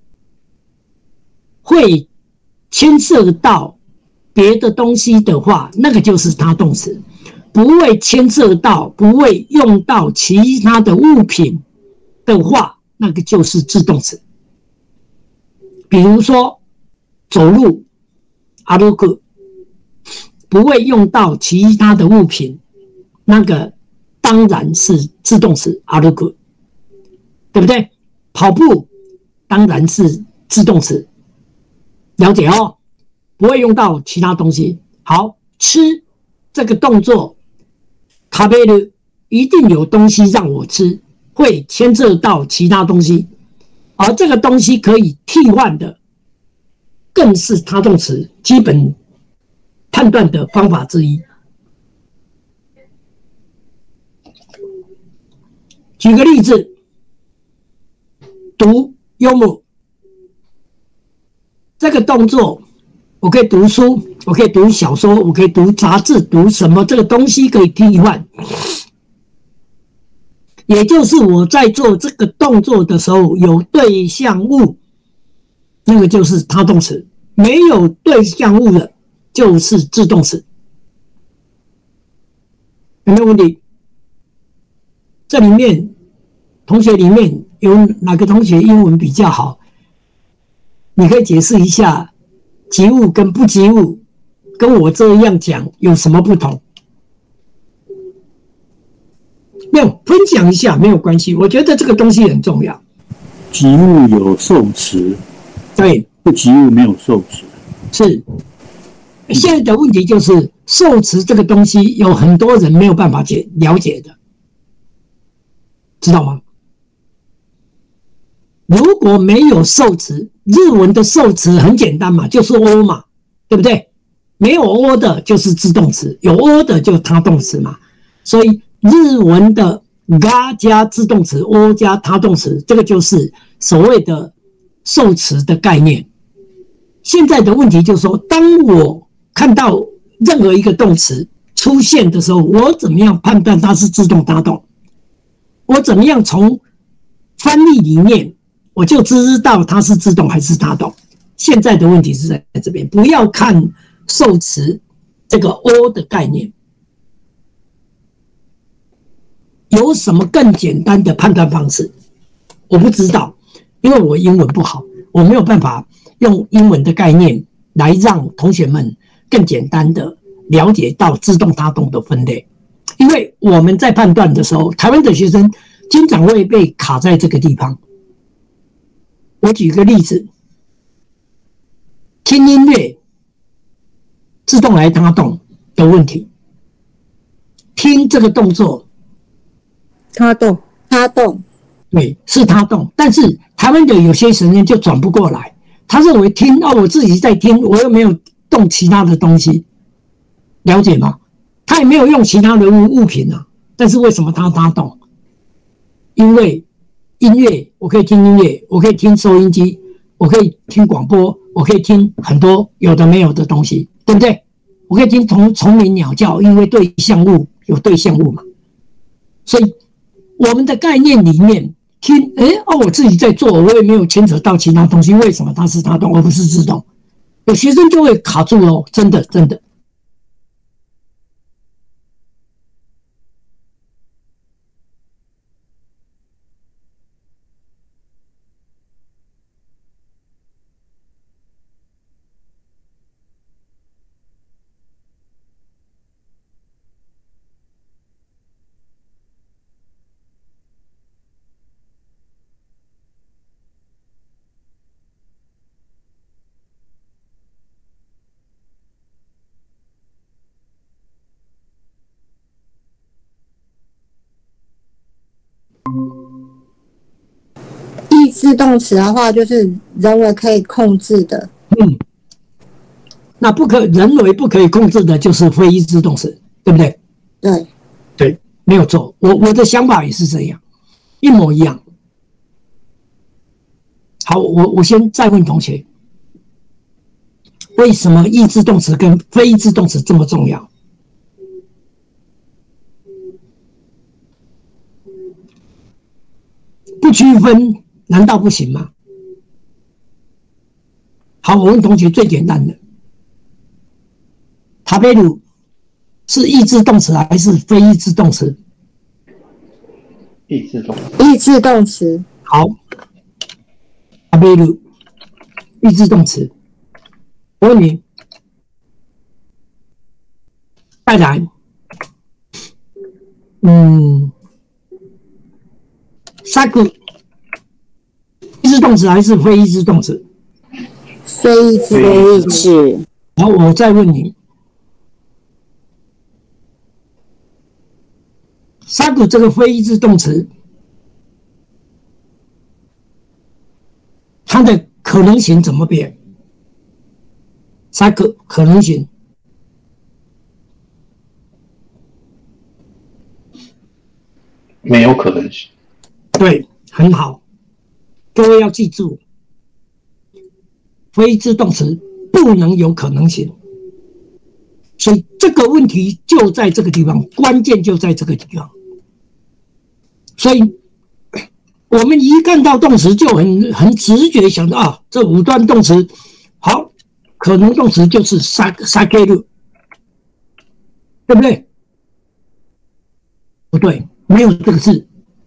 会牵涉到别的东西的话，那个就是他动词；不会牵涉到、不会用到其他的物品的话，那个就是自动词。比如说走路，歩く，不会用到其他的物品，那个当然是自动词歩く，对不对？跑步当然是自动词，了解哦，不会用到其他东西。好，吃这个动作，食べる一定有东西让我吃，会牵涉到其他东西，而这个东西可以替换的，更是他动词基本判断的方法之一。举个例子，读読む这个动作，我可以读书，我可以读小说，我可以读杂志，读什么？这个东西可以替换，也就是我在做这个动作的时候有对象物，那个就是他动词；没有对象物的，就是自动词。有没有问题？这里面同学里面有哪个同学英文比较好？你可以解释一下及物跟不及物跟我这样讲有什么不同？没有，分享一下没有关系，我觉得这个东西很重要。 及物有受词， 对， 不及物没有受词。 是。现在的问题就是受词这个东西有很多人没有办法解了解的，知道吗？如果没有受词，日文的受词很简单嘛，就是 o 嘛，对不对？没有 o 的就是自动词，有 o 的就是他动词嘛。所以日文的 ga 加自动词 o 加他动词，这个就是所谓的受词的概念。现在的问题就是说，当我看到任何一个动词出现的时候，我怎么样判断它是自动他动？我怎么样从翻译里面我就知道它是自动还是他动？现在的问题是在这边，不要看受词这个 o 的概念，有什么更简单的判断方式？我不知道，因为我英文不好，我没有办法用英文的概念来让同学们更简单的了解到自动他动的分类。因为我们在判断的时候，台湾的学生经常会被卡在这个地方。我举个例子，听音乐自动来他动的问题，听这个动作他动，他动， 对，是他动，但是台湾的有些学生就转不过来，他认为听哦，我自己在听，我又没有动其他的东西，了解吗？他也没有用其他的物物品啊，但是为什么他他动？因为音乐，我可以听音乐，我可以听收音机，我可以听广播，我可以听很多有的没有的东西，对不对？我可以听虫虫鸣鸟叫，因为对象物有对象物嘛。所以我们的概念里面，听，哎哦，我自己在做，我也没有牵扯到其他东西，为什么它是他动而不是自动？有学生就会卡住哦，真的真的。 意志动词的话，就是人为可以控制的。 嗯，那不可人为不可以控制的，就是非意志动词，对不对？ 对， 对，没有错。我我的想法也是这样，一模一样。好，我我先再问同学，为什么意志动词跟非意志动词这么重要？不区分难道不行吗？好，我问同学最简单的，塔贝鲁是意志动词还是非意志动词？ 意志动词。 意志动词。 好，塔贝鲁意志动词。我问你，再来，嗯。萨古意志动词还是非意志动词？ 非意志，非意志。 好，我再问你，萨古这个非意志动词，它的可能性怎么变？萨古可能性。 没有可能性。 对，很好，各位要记住，非意志动词不能有可能性，所以这个问题就在这个地方，关键就在这个地方。所以我们一看到动词就很很直觉想到啊，这五段动词，好，可能动词就是ササケる，对不对？不对，没有这个字。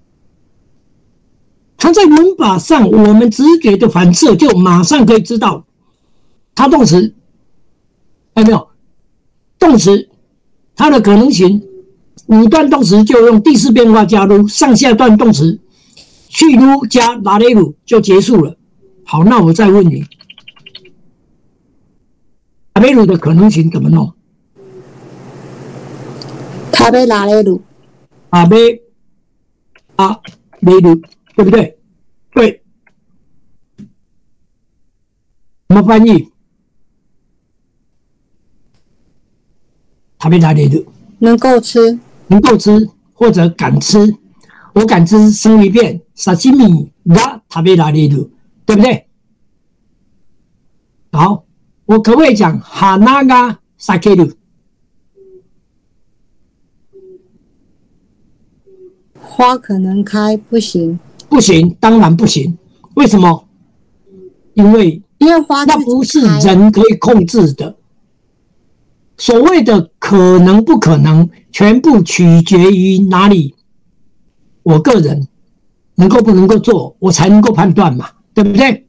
它在文法上，我们直觉的反射就马上可以知道，它动词，看到没有？动词它的可能型，五段动词就用第四变化加入，上下段动词去如加拉雷鲁就结束了。好，那我再问你，拉雷鲁的可能型怎么弄？ 他被拉雷鲁， 阿贝阿雷鲁。对不对？对，怎么翻译？食べられる， 能够吃， 能够吃或者敢吃。我敢吃生鱼片，沙西米が食べられる，对不对？好，我可不可以讲花が咲ける？ 花可能开，不行。 不行，当然不行。为什么？因为因为花那不是人可以控制的。所谓的可能不可能，全部取决于哪里？我个人能够不能够做，我才能够判断嘛，对不对？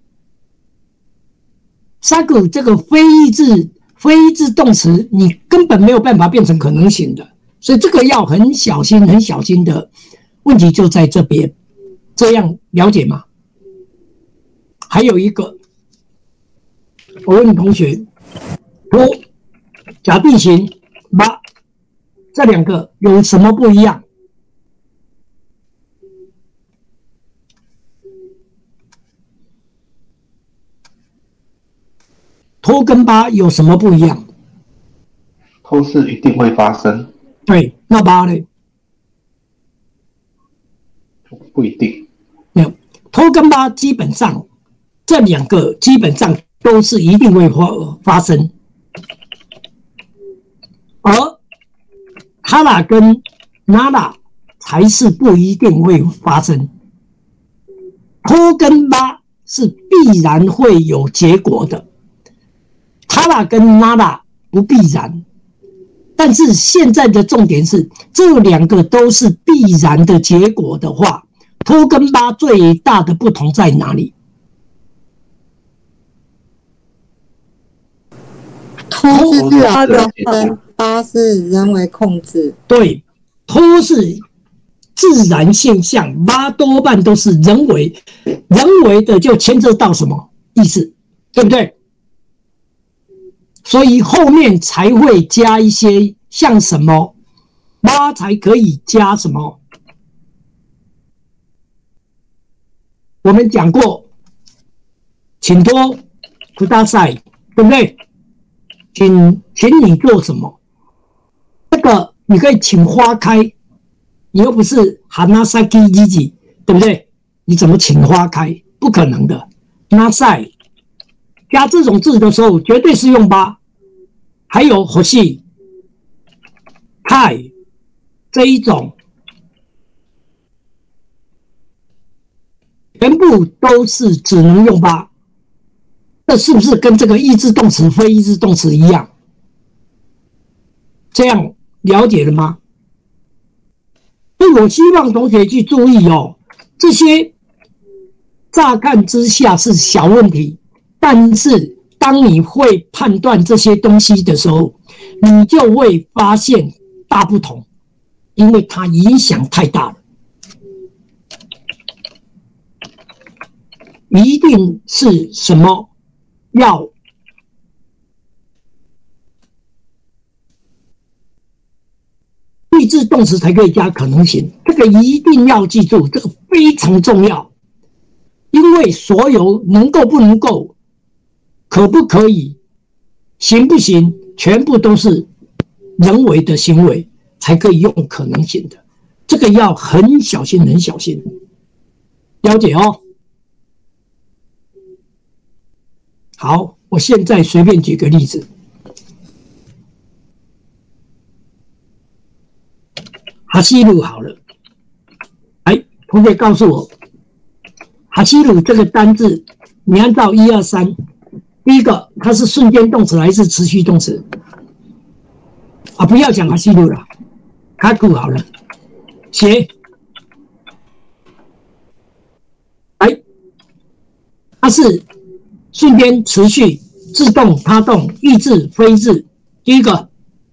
萨古这个非意志非意志动词，你根本没有办法变成可能性的，所以这个要很小心、很小心的。问题就在这边。这样了解吗？还有一个，我问同学，我假定型、把这两个有什么不一样？托跟巴有什么不一样？ 托是一定会发生。 对，那巴呢？ 不一定。 没有，托跟巴基本上这两个基本上都是一定会发发生，而哈拉跟那拉才是不一定会发生。托跟巴是必然会有结果的，哈拉跟那拉不必然。但是现在的重点是，这两个都是必然的结果的话，托跟巴最大的不同在哪里？ 托是自然发生，巴是人为控制。 对，托是自然现象，巴多半都是人为，人为的就牵涉到什么意思，对不对？所以后面才会加一些像什么，巴才可以加什么我们讲过，请托ください，对不对？请请你做什么？这个你可以请花开，你又不是花咲一季，对不对？你怎么请花开？不可能的。那在加这种字的时候，绝对是用吧。还有欲しい、太这一种，全部都是只能用吧。这是不是跟这个意志动词、非意志动词一样？这样了解了吗？所以我希望同学去注意哦，这些乍看之下是小问题，但是当你会判断这些东西的时候，你就会发现大不同，因为它影响太大了。一定是什么要意志动词才可以加可能性，这个一定要记住，这个非常重要。因为所有能够不能够、可不可以、行不行，全部都是人为的行为才可以用可能性的，这个要很小心、很小心，了解哦。好，我现在随便举个例子。哈西鲁好了，来，同学告诉我，哈西鲁这个单字，你按照一二三，第一个它是瞬间动词还是持续动词？啊，不要讲哈西鲁了，卡古好了，写，来，它是瞬间、持续、自动、他动、意志、非意志。第一个，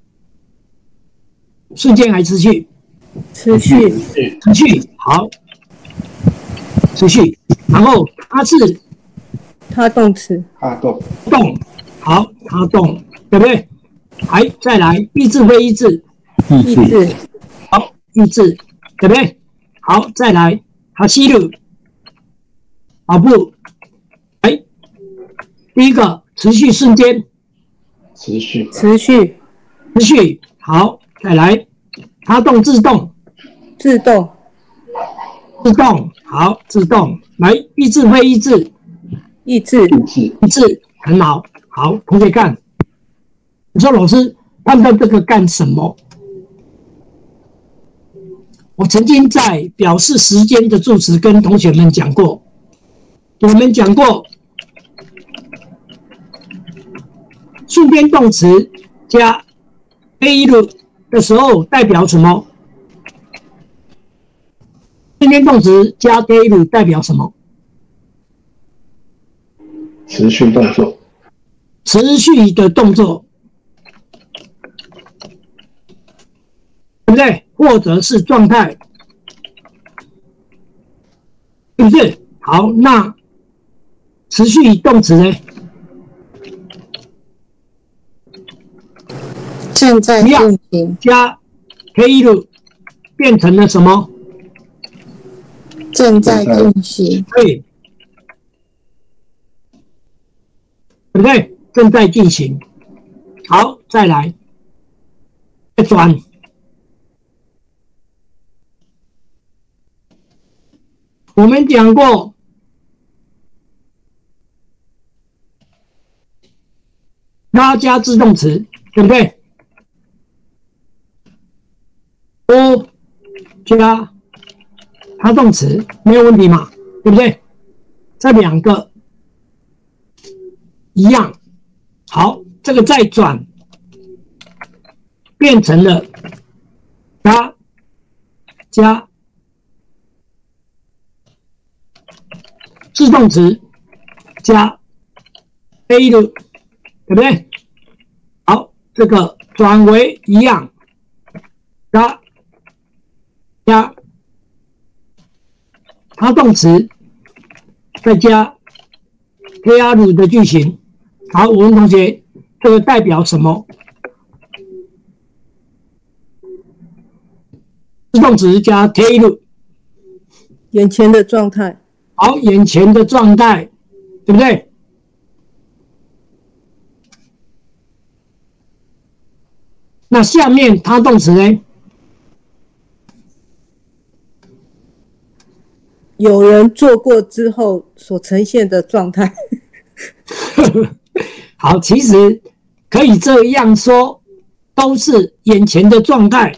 瞬间还持续？ 持续， 持续，好，持续。然后它是他动词， 他动， 动，好，他动，对不对？还再来，意志、非意志？ 意志， 好，意志，对不对？好，再来，哈西鲁，跑步，哎，第一个持续瞬间， 持续， 持续， 持续，好，再来，他动自动， 自动， 自动，好，自动，来，意志、非意志？ 意志， 意志， 意志，很好，好，同学看，你说老师判断这个干什么？我曾经在表示时间的助词跟同学们讲过，我们讲过瞬间动词加 a 路的时候代表什么？瞬间动词加 a 路代表什么？ 持续动作， 持续的动作，对不对？或者是状态，是不是？好，那持续动词呢？ 正在进行， 加 k 路变成了什么？ 正在进行， 对，对不对？正在进行。好，再来，再转。我们讲过，它加自动词，对不对？o 加它动词没有问题嘛，对不对？这两个一样。好，这个再转变成了它加自动词加 a 的，对不对？好，这个转为一样，加加它动词再加 kr 的句型。好，我问同学，这个代表什么？自动词加 k 路， 眼前的状态。 好，眼前的状态，对不对？那下面他动词呢？ 有人做过之后所呈现的状态。 好，其实可以这样说，都是眼前的状态。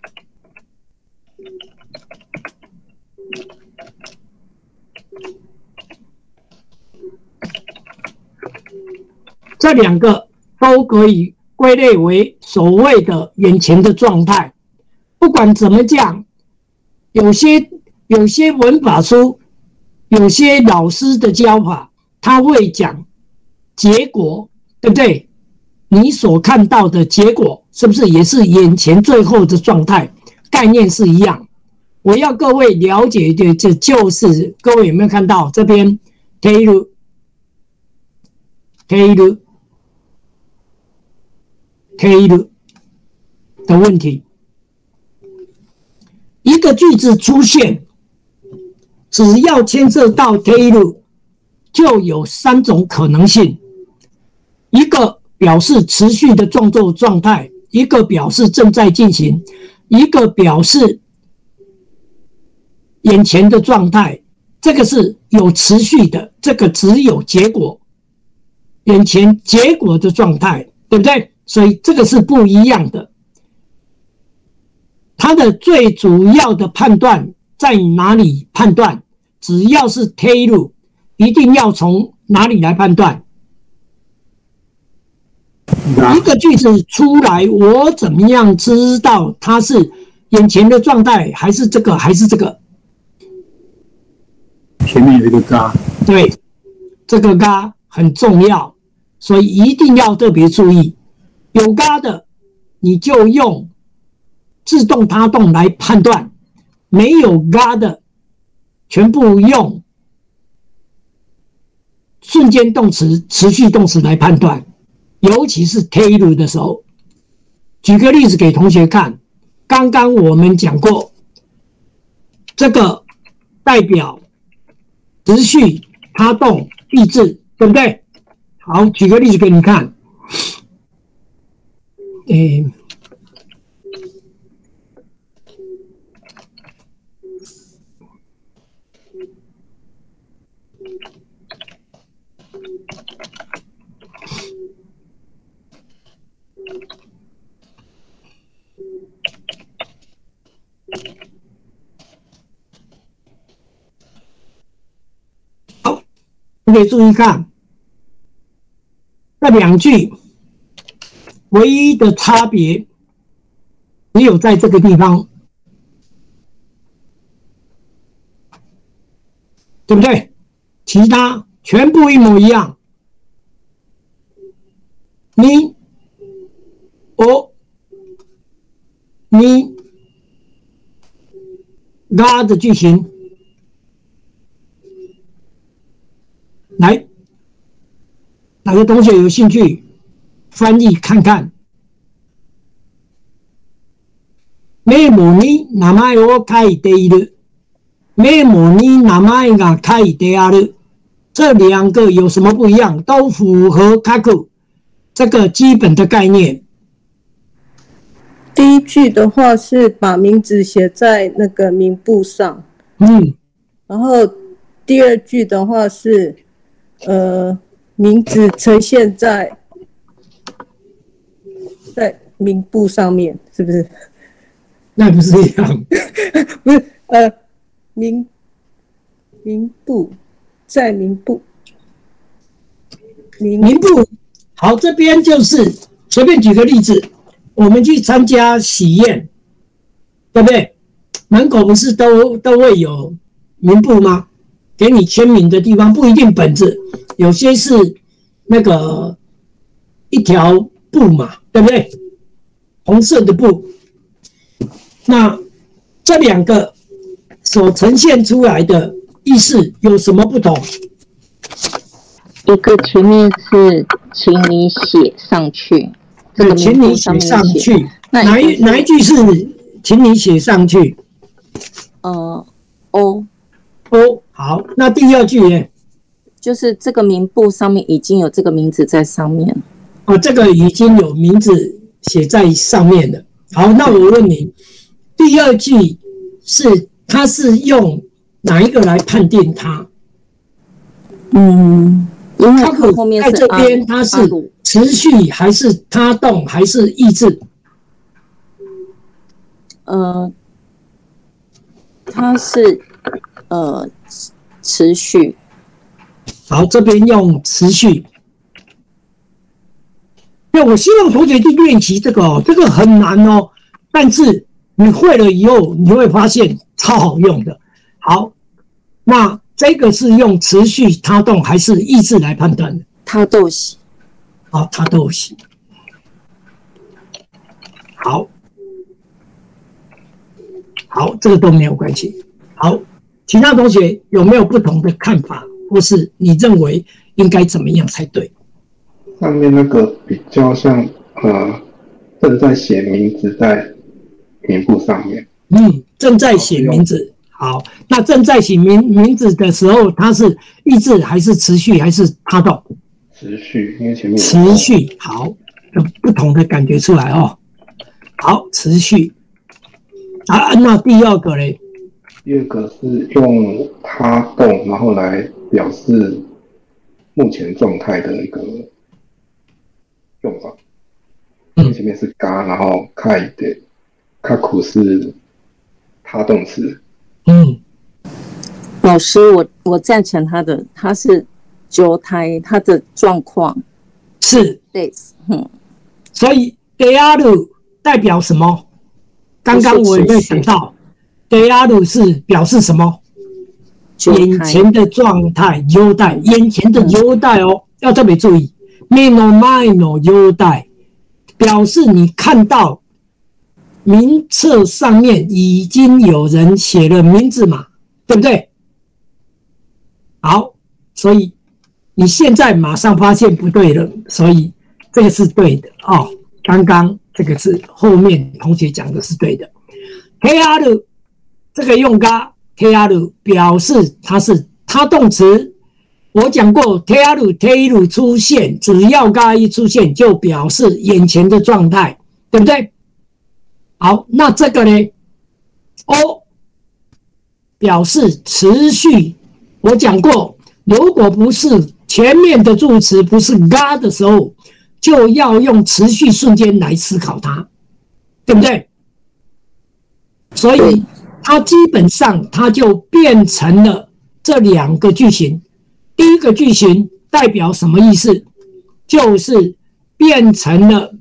这两个都可以归类为所谓的眼前的状态。不管怎么讲，有些有些文法书，有些老师的教法，他会讲结果，对不对？你所看到的结果是不是也是眼前最后的状态？概念是一样。我要各位了解的，这就是各位有没有看到这边 teiru teiru teiru 的问题？一个句子出现，只要牵涉到 teiru， 就有三种可能性：一个表示持续的创作状态，一个表示正在进行，一个表示眼前的状态。这个是有持续的，这个只有结果，眼前结果的状态，对不对？所以这个是不一样的。它的最主要的判断在哪里判断？只要是 teiru， 一定要从哪里来判断？一个句子出来，我怎么样知道它是眼前的状态，还是这个，还是这个？ 前面有一个嘎， 对，这个嘎很重要，所以一定要特别注意。有嘎的，你就用自动他动来判断；没有嘎的，全部用瞬间动词、持续动词来判断。尤其是 teiru 的时候，举个例子给同学看。刚刚我们讲过，这个代表持续他动意志，对不对？好，举个例子给你看。诶，好，你可以注意看这两句。唯一的差别只有在这个地方，对不对？其他全部一模一样。你、我、你、他的句型，来，哪个同学有兴趣？翻译看看。メモに名前を書いている。メモに名前が書いてある。这两个有什么不一样？都符合書く这个基本的概念。 第一句的话是把名字写在那个名簿上， 嗯， 然后第二句的话是，呃，名字呈现在。在名簿上面，是不是？ 那不是一样？ 不是，呃，名名簿在名簿，名名簿。好，这边就是随便举个例子，我们去参加喜宴，对不对？门口不是都都会有名簿吗？给你签名的地方不一定本子，有些是那个一条布嘛，对不对？红色的布。那这两个所呈现出来的意思有什么不同？ 一个前面是请你写上去，这个请你写上去。哪一哪一句是请你写上去？ 呃，哦哦，好，那第二句呢？ 就是这个名簿上面已经有这个名字在上面。 哦，这个已经有名字写在上面了。好，那我问你，第二句是它是用哪一个来判定它？ 嗯，因为它后面是在这边，它是持续还是他动还是意志？ 呃，它是呃持续。 好，这边用持续。那我希望同学去练习这个哦，这个很难哦，但是你会了以后，你会发现超好用的。好，那这个是用持续他动还是意志来判断的？ 他斗喜。 好，他斗喜。好，好，这个都没有关系。好，其他同学有没有不同的看法，或是你认为应该怎么样才对？ 上面那个比较像呃，正在写名字在名簿上面。 嗯，正在写名字。好，那正在写名名字的时候，它是意志还是持续还是他动？ 持续，因为前面持续。好，有不同的感觉出来哦。好，持续。啊，那第二个嘞？ 第二个是用他动，然后来表示目前状态的一个用法。嗯，前面是嘎，然后开的卡苦是他动词。 嗯， 老师，我我赞成他的，他是九胎，他的状况是对，嗯， 所以 dialu 代表什么？刚刚我有没有讲到 dialu 是表示什么？眼前的状态优待，眼前的优待哦，要特别注意 meno mino 优待，表示你看到名册上面已经有人写了名字嘛，对不对？好，所以你现在马上发现不对了，所以这个是对的哦。刚刚这个是后面同学讲的是对的。K R 这个用嘎 K R 表示它是他动词，我讲过 K R K R 出现，只要嘎一出现就表示眼前的状态，对不对？好，那这个呢 ？O 表示持续。我讲过，如果不是前面的助词不是嘎的时候，就要用持续瞬间来思考它，对不对？所以它基本上它就变成了这两个句型。第一个句型代表什么意思？就是变成了。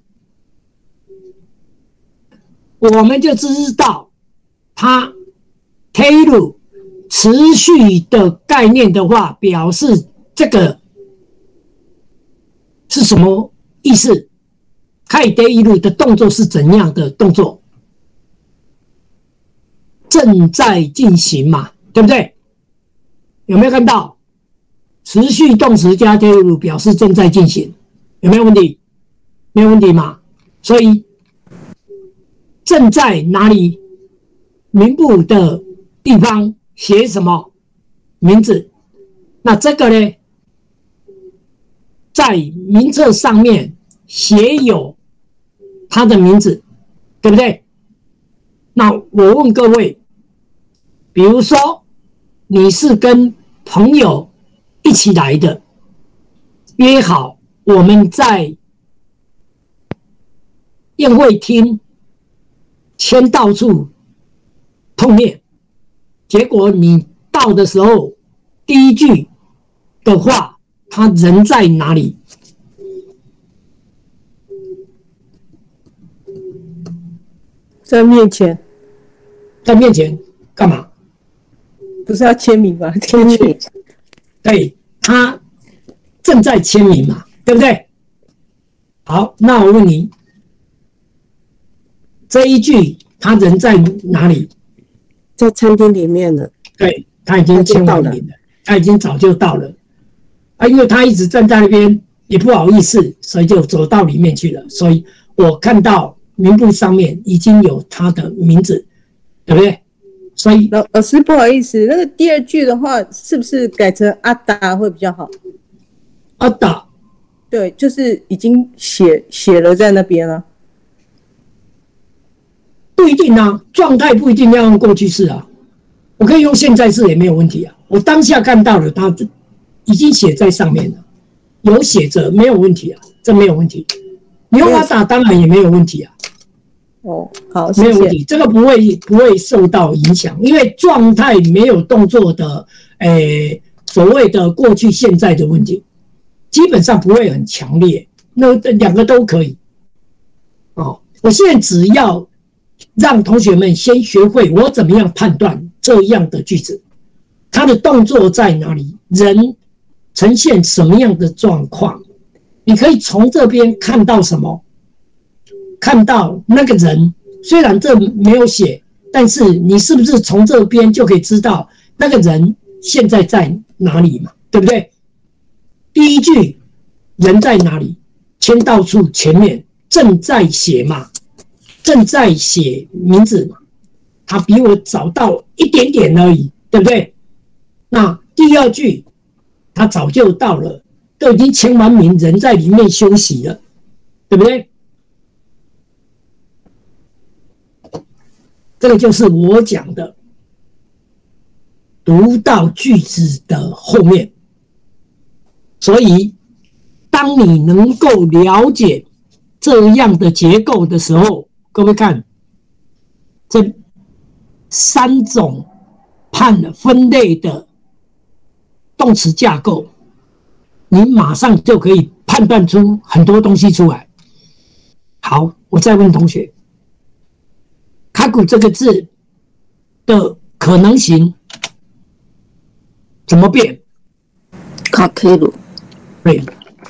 我们就知道它 K 路持续的概念的话，表示这个是什么意思？开得一路的动作是怎样的动作？正在进行嘛，对不对？有没有看到？持续动词加 K 路表示正在进行，有没有问题？没有问题嘛？所以正在哪里？名簿的地方写什么名字？那这个呢，在名册上面写有他的名字，对不对？那我问各位，比如说你是跟朋友一起来的，约好我们在宴会厅签到处碰面，结果你到的时候，第一句的话，他人在哪里？ 在面前。 在面前干嘛？ 不是要签名吗？签名。 对，他正在签名嘛，对不对？好，那我问你，这一句他人在哪里？ 在餐厅里面了。 对，他已经签完名了，他已经早就到了。啊，因为他一直站在那边，也不好意思，所以就走到里面去了。所以我看到名簿上面已经有他的名字，对不对？ 所以老老师不好意思，那个第二句的话，是不是改成阿达会比较好？ 阿达， 对，就是已经写写了在那边了。 不一定啊，状态不一定要用过去式啊，我可以用现在式也没有问题啊。我当下看到了，它已经写在上面了，有写着没有问题啊，这没有问题。你用阿达当然也没有问题啊。 哦，好，谢谢。 没有问题，这个不会不会受到影响，因为状态没有动作的，诶，所谓的过去、现在的问题，基本上不会很强烈。那两个都可以。哦，我现在只要让同学们先学会我怎么样判断这样的句子，它的动作在哪里，人呈现什么样的状况，你可以从这边看到什么。看到那个人，虽然这没有写，但是你是不是从这边就可以知道那个人现在在哪里嘛？对不对？第一句人在哪里？签到处前面正在写嘛，正在写名字嘛，他比我早到一点点而已，对不对？那第二句他早就到了，都已经签完名，人在里面休息了，对不对？这个就是我讲的，读到句子的后面。所以，当你能够了解这样的结构的时候，各位看，这三种判分类的动词架构，你马上就可以判断出很多东西出来。好，我再问同学。卡古这个字的可能性怎么变？ 卡克鲁， 对，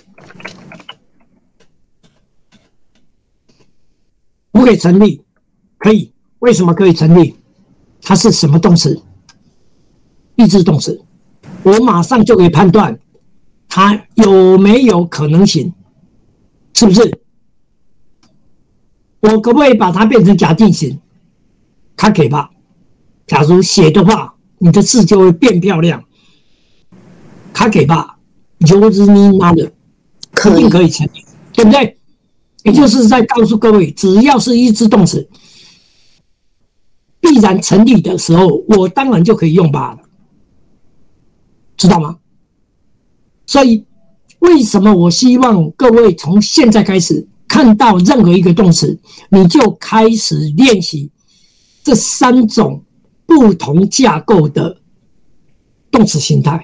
不可以成立，可以，为什么可以成立？它是什么动词？意志动词，我马上就可以判断它有没有可能性，是不是？我可不可以把它变成假定型？它可以吧？假如写的话，你的字就会变漂亮。它可以吧？有日你拿的，肯定可以成立，对不对？也就是在告诉各位，只要是一致动词，必然成立的时候，我当然就可以用吧了，知道吗？所以，为什么我希望各位从现在开始看到任何一个动词，你就开始练习这三种不同架构的动词形态，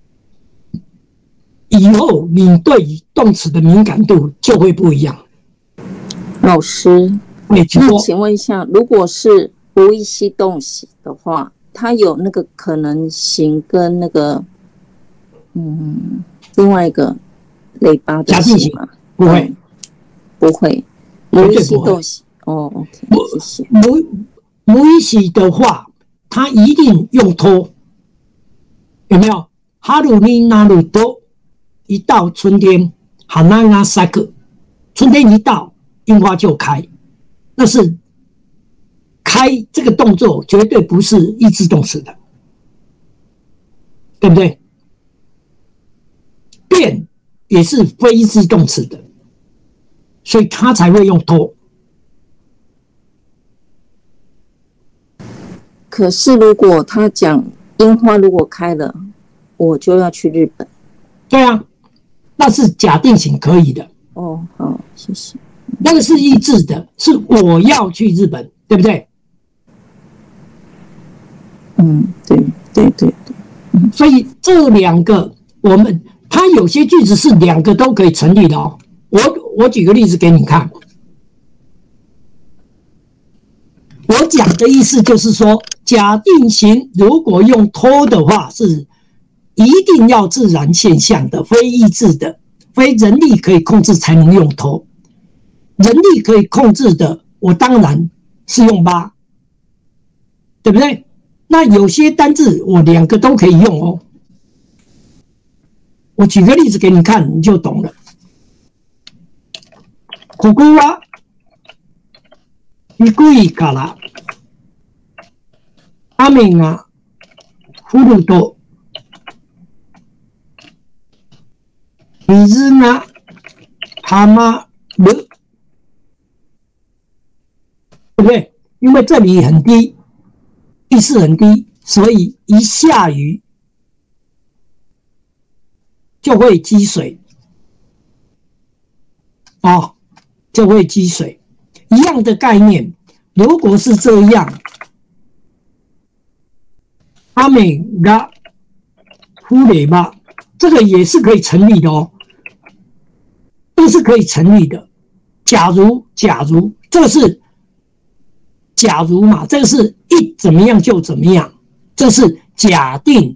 以后你对动词的敏感度就会不一样。 老师，那请问一下，如果是无意识动词的话，它有那个可能性跟那个，嗯，另外一个类巴的性吗？ 不会， 嗯、不会，无意识动词。哦 ，OK， 谢谢。 无无意识的话，它一定用托，有没有？哈鲁尼纳鲁多，一到春天，哈纳纳萨克，春天一到，樱花就开，那是开这个动作绝对不是意志动词的，对不对？变也是非意志动词的，所以它才会用托。 可是如果他讲樱花如果开了，我就要去日本。 对啊，那是假定型可以的。 哦，好，谢谢。 那个是意志的，是我要去日本，对不对？ 嗯，对对对对。嗯， 所以这两个，我们它有些句子是两个都可以成立的哦。我我举个例子给你看。我讲的意思就是说，假定型如果用托的话，是一定要自然现象的，非意志的，非人力可以控制才能用托。人力可以控制的，我当然是用吧，对不对？那有些单字我两个都可以用哦。我举个例子给你看，你就懂了。苦瓜啊，一贵嘎啦。 雨が降ると水がたまる，对不对？因为这里很低，地势很低，所以一下雨就会积水，哦，就会积水。一样的概念，如果是这样，雨が降れば，这个也是可以成立的哦，都是可以成立的。假如，假如，这个是假如嘛，这个是一怎么样就怎么样，这是假定。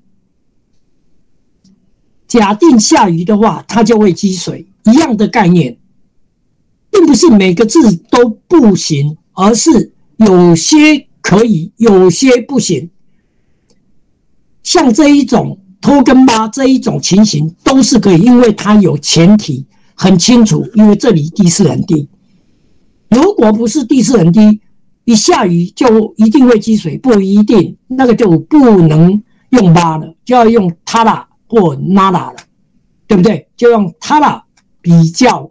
假定下雨的话，它就会积水，一样的概念，并不是每个字都不行，而是有些可以，有些不行。像这一种拖跟巴这一种情形都是可以，因为它有前提很清楚，因为这里地势很低。如果不是地势很低，一下雨就一定会积水，不一定，那个就不能用巴了，就要用塔拉或那拉了，对不对？就用塔拉比较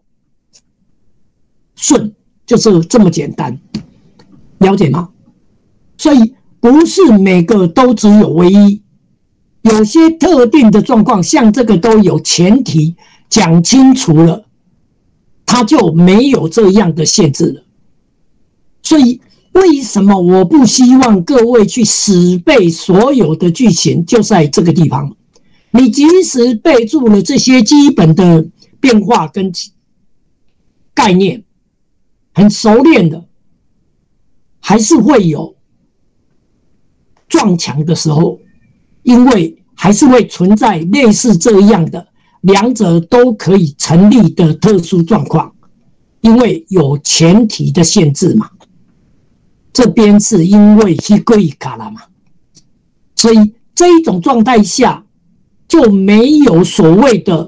顺，就是这么简单，了解吗？所以不是每个都只有唯一，有些特定的状况，像这个都有前提讲清楚了，它就没有这样的限制了。所以为什么我不希望各位去死背所有的句型，就在这个地方。你即使背住了这些基本的变化跟概念，很熟练的，还是会有撞墙的时候，因为还是会存在类似这样的两者都可以成立的特殊状况，因为有前提的限制嘛。这边是因为低贵卡了嘛，所以这一种状态下就没有所谓的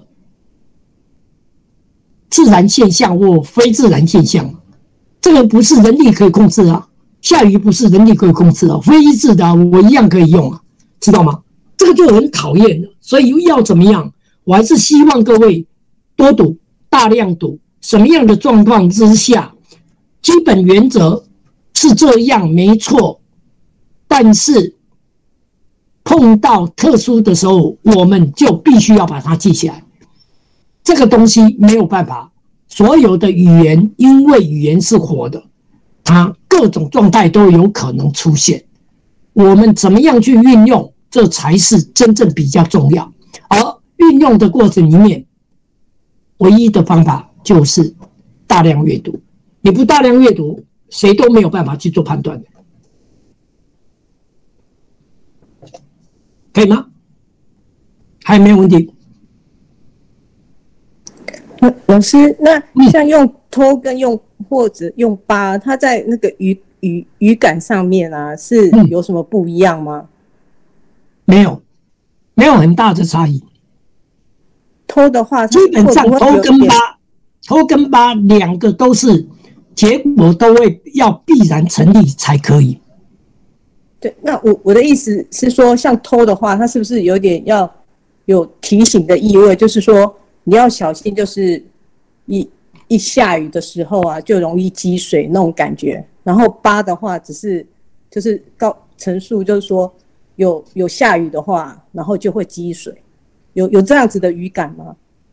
自然现象或非自然现象，这个不是人力可以控制啊。下雨不是人力可以控制啊，非自然、啊、我一样可以用啊，知道吗？这个就很讨厌了。所以要怎么样？我还是希望各位多读、大量读，什么样的状况之下，基本原则是这样没错，但是碰到特殊的时候，我们就必须要把它记起来。这个东西没有办法，所有的语言，因为语言是活的，它各种状态都有可能出现。我们怎么样去运用，这才是真正比较重要。而运用的过程里面，唯一的方法就是大量阅读。你不大量阅读，谁都没有办法去做判断的，可以吗？还有没有问题？ 老师，那像用拖跟用或者用巴，它在那个语语语感上面啊，是有什么不一样吗？ 没有，没有很大的差异。 拖的话， 基本上拖跟巴，拖跟巴两个都是结果都会要必然成立才可以。 对，那我我的意思是说，像拖的话，它是不是有点要有提醒的意味？就是说你要小心，就是一一下雨的时候啊，就容易积水那种感觉。然后巴的话，只是就是告陈述，就是说有有下雨的话，然后就会积水，有有这样子的语感吗？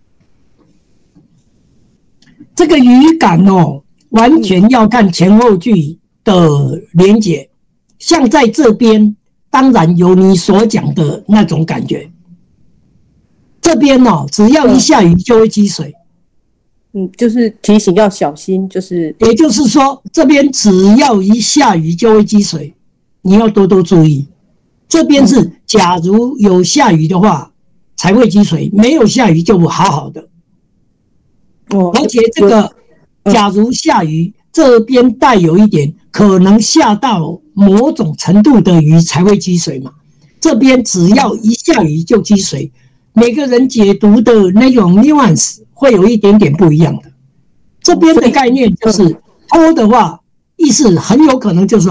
这个语感哦，完全要看前后句的连结。像在这边，当然有你所讲的那种感觉。这边哦，只要一下雨就会积水。 嗯，就是提醒要小心，就是也就是说，这边只要一下雨就会积水，你要多多注意。这边是假如有下雨的话才会积水，没有下雨就好好的。 哦， 而且这个假如下雨，这边带有一点可能下到某种程度的雨才会积水嘛。这边只要一下雨就积水，每个人解读的那种 nuance 会有一点点不一样的。这边的概念就是拖的话，意思很有可能就是说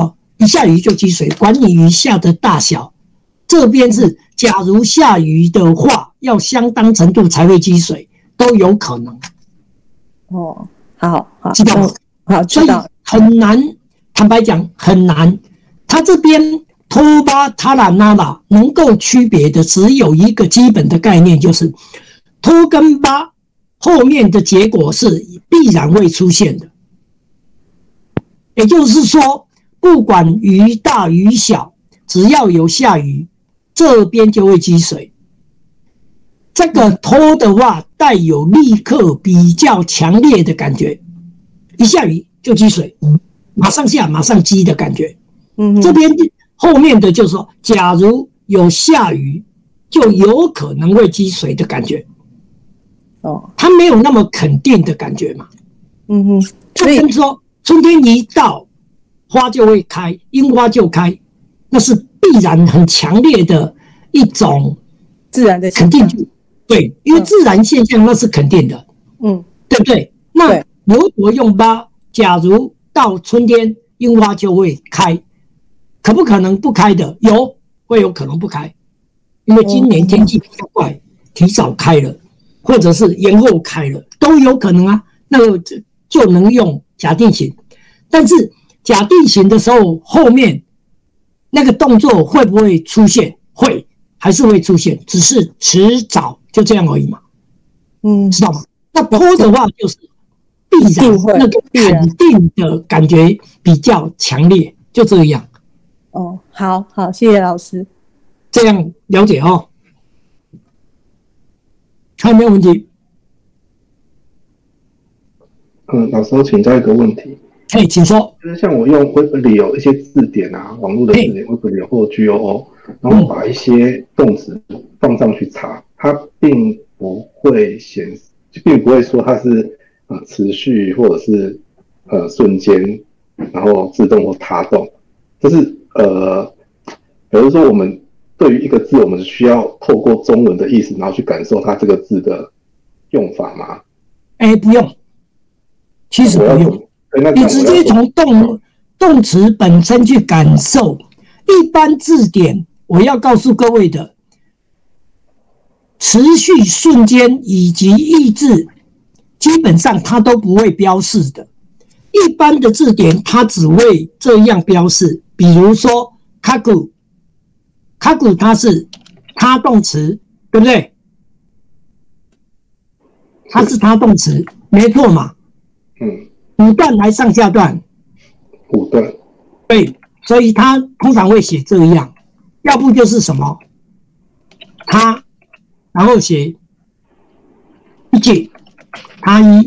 一下雨就积水，管你雨下的大小。这边是假如下雨的话，要相当程度才会积水，都有可能。 哦，好好， 知道吗？ 好，知道。 所以很难，坦白讲很难。他这边托巴塔拉纳拉能够区别的只有一个基本的概念，就是托跟巴后面的结果是必然会出现的。也就是说，不管雨大雨小，只要有下雨，这边就会积水。这个托的话，带有立刻比较强烈的感觉，一下雨就积水，马上下马上积的感觉。嗯，这边后面的就是说，假如有下雨，就有可能会积水的感觉。哦，它没有那么肯定的感觉嘛。嗯哼，就跟说春天一到，花就会开，樱花就开，那是必然很强烈的一种自然的肯定句。对，因为自然现象那是肯定的。嗯，对不对？那如果用吧，假如到春天樱花就会开，可不可能不开的？有，会有可能不开，因为今年天气比较怪，提早开了，或者是延后开了，都有可能啊。那个就能用假定型，但是假定型的时候，后面那个动作会不会出现？会，还是会出现，只是迟早，就这样而已嘛。嗯，知道吗？那坡的话就是必然那个肯定的感觉比较强烈，就这样。 哦，好好，谢谢老师。 这样了解哦。还有没有问题？ 嗯，老师，我请教一个问题。 哎，请说。 就是像我用 Web 里有一些字典啊，网络的字典 ，Web 里或 G O O， 然后把一些动词放上去查，它并不会显示，并不会说它是呃持续或者是呃瞬间，然后自动或他动，就是呃，比如说我们对于一个字，我们需要透过中文的意思，然后去感受它这个字的用法吗？ 哎，不用，其实不用，你直接从动动词本身去感受。一般字典我要告诉各位的，持续、瞬间以及意志，基本上它都不会标示的。一般的字典它只会这样标示，比如说卡古，卡古它是他动词，对不对？它是他动词，没错嘛。嗯。五段还上下段？ 五段。 对，所以它通常会写这样，要不就是什么，他，然后写一句，他一，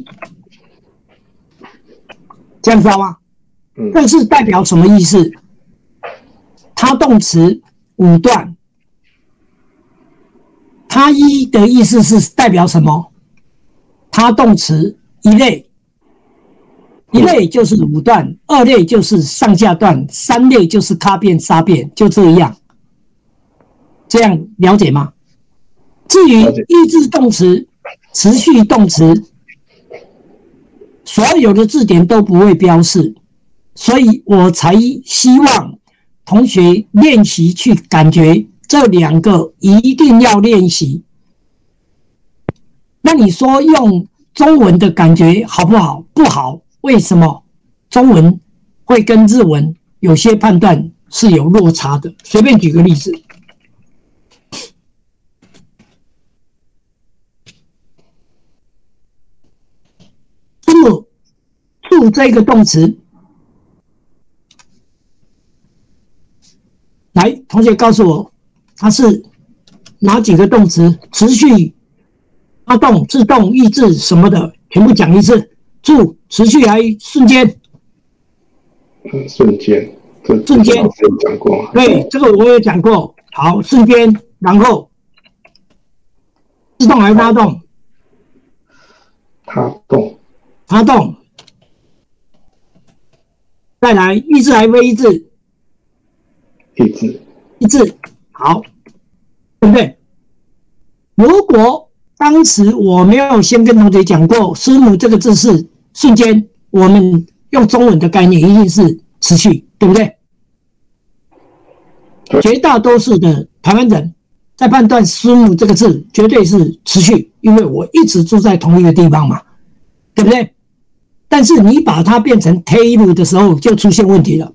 这样知道吗？嗯。这是代表什么意思？他动词五段，他一的意思是代表什么？他动词一类。一类就是五段，二类就是上下段，三类就是咖变杀变，就这样。这样了解吗？至于意志动词、持续动词，所有的字典都不会标示，所以我才希望同学练习去感觉这两个一定要练习。那你说用中文的感觉好不好？不好。为什么中文会跟日文有些判断是有落差的？随便举个例子，这么住这个动词，来，同学告诉我，它是哪几个动词？持续、发动、自动、意志什么的，全部讲一次。住、持续还瞬间？ 嗯，瞬间，这瞬间有讲过。 对，这个我也讲过。好，瞬间，然后自动还发动？ 他动， 发动。再来，意志还非意志？ 意志， 意志。好，对不对？如果当时我没有先跟同学讲过，师母这个字是瞬间，我们用中文的概念一定是持续，对不对？ 绝大多数的台湾人在判断师母这个字绝对是持续，因为我一直住在同一个地方嘛，对不对？但是你把它变成 table 的时候，就出现问题了。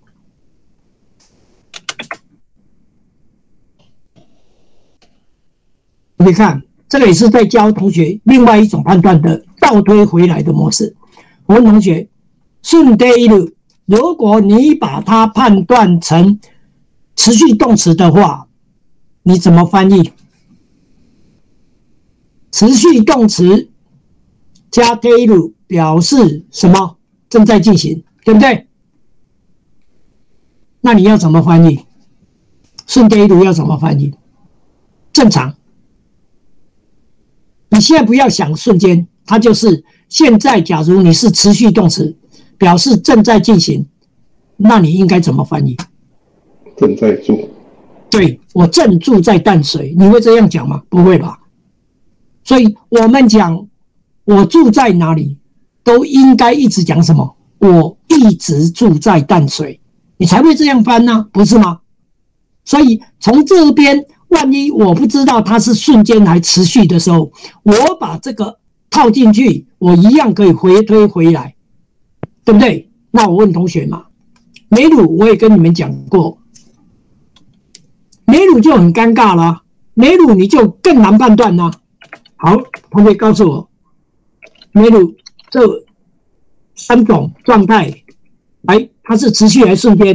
你看，这个也是在教同学另外一种判断的倒推回来的模式。我问同学，顺 table， 如果你把它判断成持续动词的话，你怎么翻译？持续动词加 table 表示什么？正在进行，对不对？那你要怎么翻译？顺 table 要怎么翻译？正常。你现在不要想瞬间，它就是现在。假如你是持续动词，表示正在进行，那你应该怎么翻译？ 正在住。 对，我正住在淡水，你会这样讲吗？不会吧。所以我们讲我住在哪里，都应该一直讲什么？我一直住在淡水，你才会这样翻呢、啊，不是吗？所以从这边，万一我不知道它是瞬间还持续的时候，我把这个套进去，我一样可以回推回来，对不对？那我问同学嘛，梅鲁我也跟你们讲过，梅鲁就很尴尬了，梅鲁你就更难判断了。好，同学告诉我，梅鲁这三种状态，来，它是持续还是瞬间？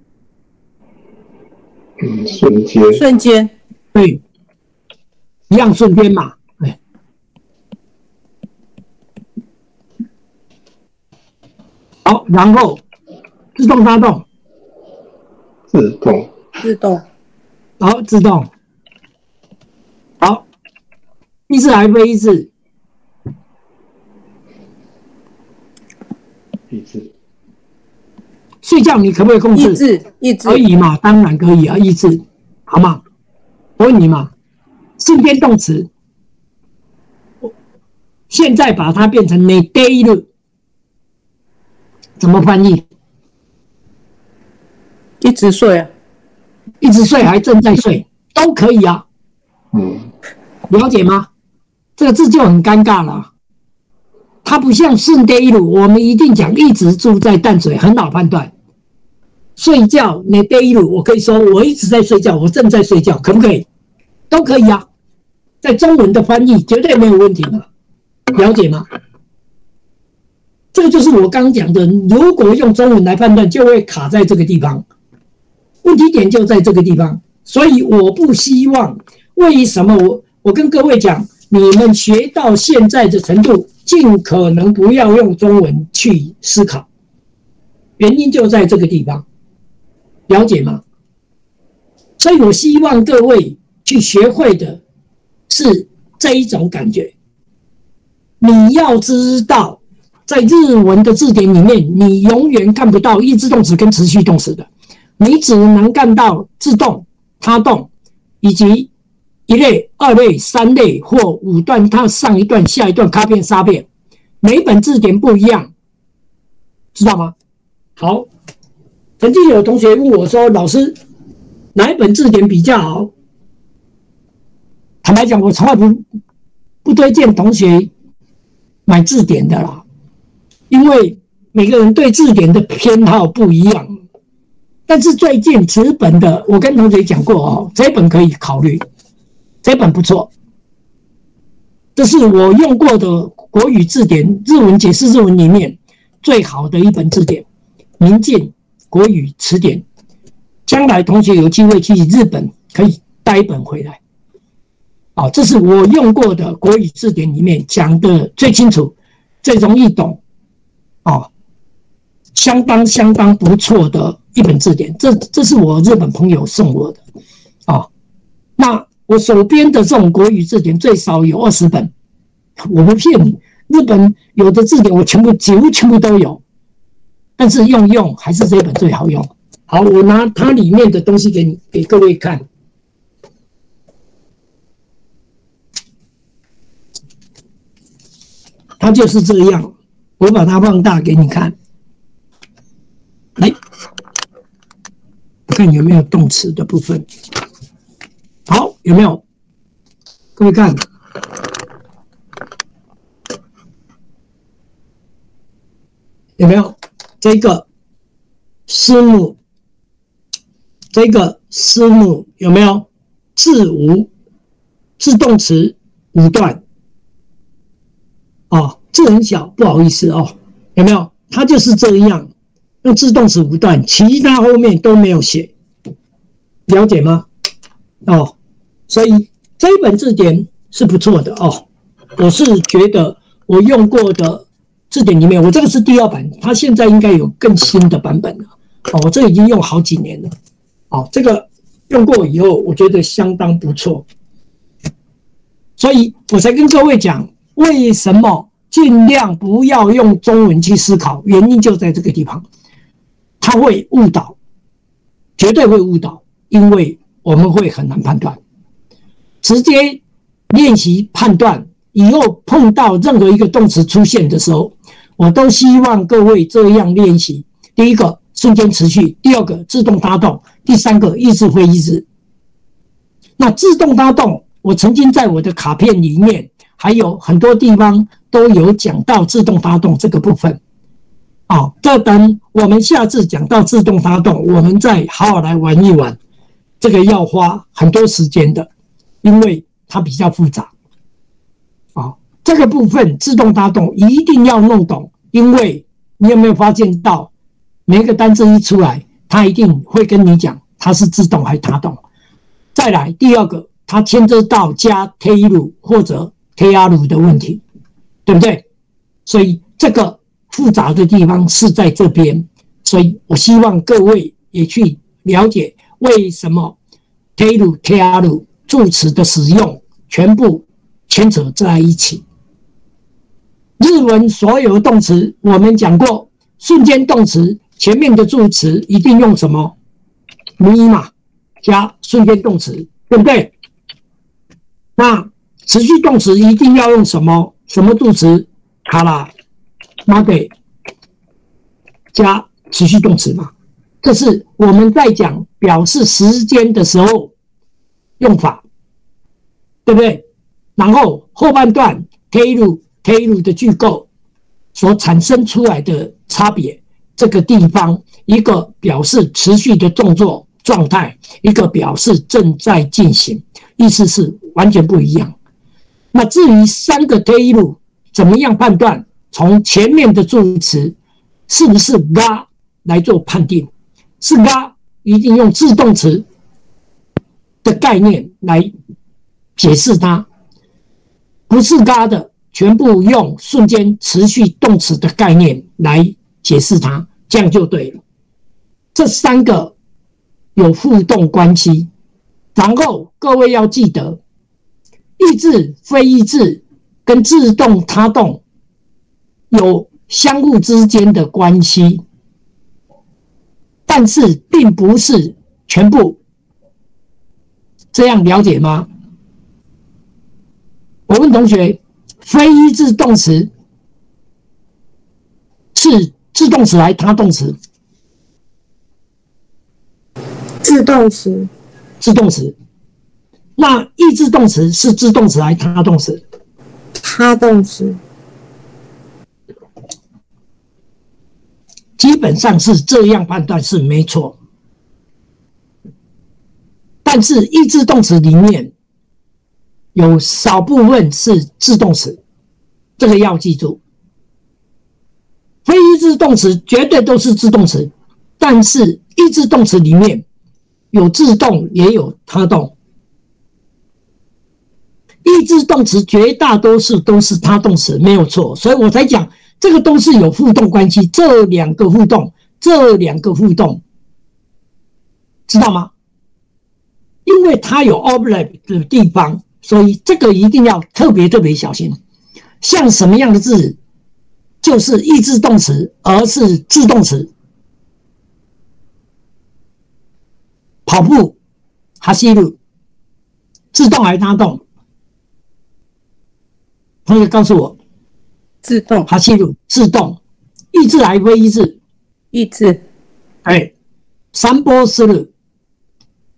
嗯，瞬间。 瞬间。 对，一样瞬间嘛。哎，好，然后自动发动。 自动。 自动。 好，自动。好，意志还非意志？ 意志。 睡觉你可不可以控制？ 意志，意志可以嘛？当然可以啊，意志，好吗？我问你嘛，瞬间动词，现在把它变成 ne day 怎么翻译？ 一直睡啊， 一直睡还正在睡，都可以啊。 嗯， 了解吗？这个字就很尴尬了。它不像顺 day 我们一定讲一直住在淡水，很好判断。睡觉 ne day 我可以说我一直在睡觉，我正在睡觉，可不可以？都可以啊。在中文的翻译绝对没有问题嘛，了解吗？这个就是我刚讲的，如果用中文来判断，就会卡在这个地方。问题点就在这个地方，所以我不希望。为什么我我跟各位讲，你们学到现在的程度，尽可能不要用中文去思考，原因就在这个地方，了解吗？所以我希望各位去学会的是这一种感觉。你要知道，在日文的字典里面，你永远看不到一致动词跟持续动词的，你只能看到自动、他动以及一类、二类、三类或五段，它上一段、下一段、卡片、沙片，每本字典不一样，知道吗？好，曾经有同学问我说：“老师，哪一本字典比较好？”坦白讲，我从来不不推荐同学买字典的啦，因为每个人对字典的偏好不一样。但是最近纸本的，我跟同学讲过哦，这本可以考虑，这本不错。这是我用过的国语字典，日文解释日文里面最好的一本字典，明镜国语词典。将来同学有机会去日本，可以带一本回来。哦，这是我用过的国语字典里面讲的最清楚、最容易懂，哦，相当相当不错的一本字典。这这是我日本朋友送我的，哦，那我手边的这种国语字典最少有二十本，我不骗你，日本有的字典我全部几乎全部都有，但是用用还是这本最好用。好，我拿它里面的东西给你给各位看。它就是这样，我把它放大给你看。来，看看有没有动词的部分。好，有没有？各位看，有没有这个师母？这个师母有没有字无自动词无段？哦，字很小，不好意思哦，有没有？它就是这样，用自动词无段，其他后面都没有写，了解吗？哦，所以这一本字典是不错的哦，我是觉得我用过的字典里面，我这个是第二版，它现在应该有更新的版本了。哦，我这已经用好几年了。哦，这个用过以后，我觉得相当不错，所以我才跟各位讲，为什么尽量不要用中文去思考，原因就在这个地方，它会误导，绝对会误导，因为我们会很难判断。直接练习判断，以后碰到任何一个动词出现的时候，我都希望各位这样练习。第一个，瞬间持续；第二个，自动发动；第三个，意志非意志。那自动发动，我曾经在我的卡片里面，还有很多地方都有讲到自动发动这个部分。哦，这等我们下次讲到自动发动，我们再好好来玩一玩。这个要花很多时间的，因为它比较复杂。哦，这个部分自动发动一定要弄懂，因为你有没有发现到？每一个单字一出来，它一定会跟你讲它是自动还是他动。再来第二个，它牵涉到加 T 鲁或者 T R 鲁的问题，对不对？所以这个复杂的地方是在这边，所以我希望各位也去了解为什么 T 鲁 T R 鲁助词的使用全部牵扯在一起。日文所有动词我们讲过，瞬间动词前面的助词一定用什么？咪嘛加瞬间动词，对不对？那持续动词一定要用什么？什么助词？卡拉、马给加持续动词嘛。这是我们在讲表示时间的时候用法，对不对？然后后半段 T 鲁 T 鲁的句构所产生出来的差别。这个地方，一个表示持续的动作状态，一个表示正在进行，意思是完全不一样。那至于三个 T 鲁怎么样判断？从前面的助词是不是が来做判定？是が一定用自动词的概念来解释它，不是が的全部用瞬间持续动词的概念来解释它。这样就对了。这三个有互动关系，然后各位要记得，意志、非意志跟自动他动有相互之间的关系，但是并不是全部。这样了解吗？我问同学，非意志动词是自动词还是他动词？ 自动词。 自动词。那意志动词是自动词还是他动词？ 他动词。 基本上是这样判断是没错，但是意志动词里面有少部分是自动词，这个要记住。非意志动词绝对都是自动词，但是意志动词里面有自动也有他动。意志动词绝大多数都是他动词，没有错，所以我才讲这个都是有互动关系，这两个互动，这两个互动，知道吗？因为它有 overlap 的地方，所以这个一定要特别特别小心。像什么样的字就是意志动词，而是自动词？跑步、哈西路，自动还是他动？同学告诉我。 自动。 哈西路自动，意志还是非意志？ 意志。 哎，散歩する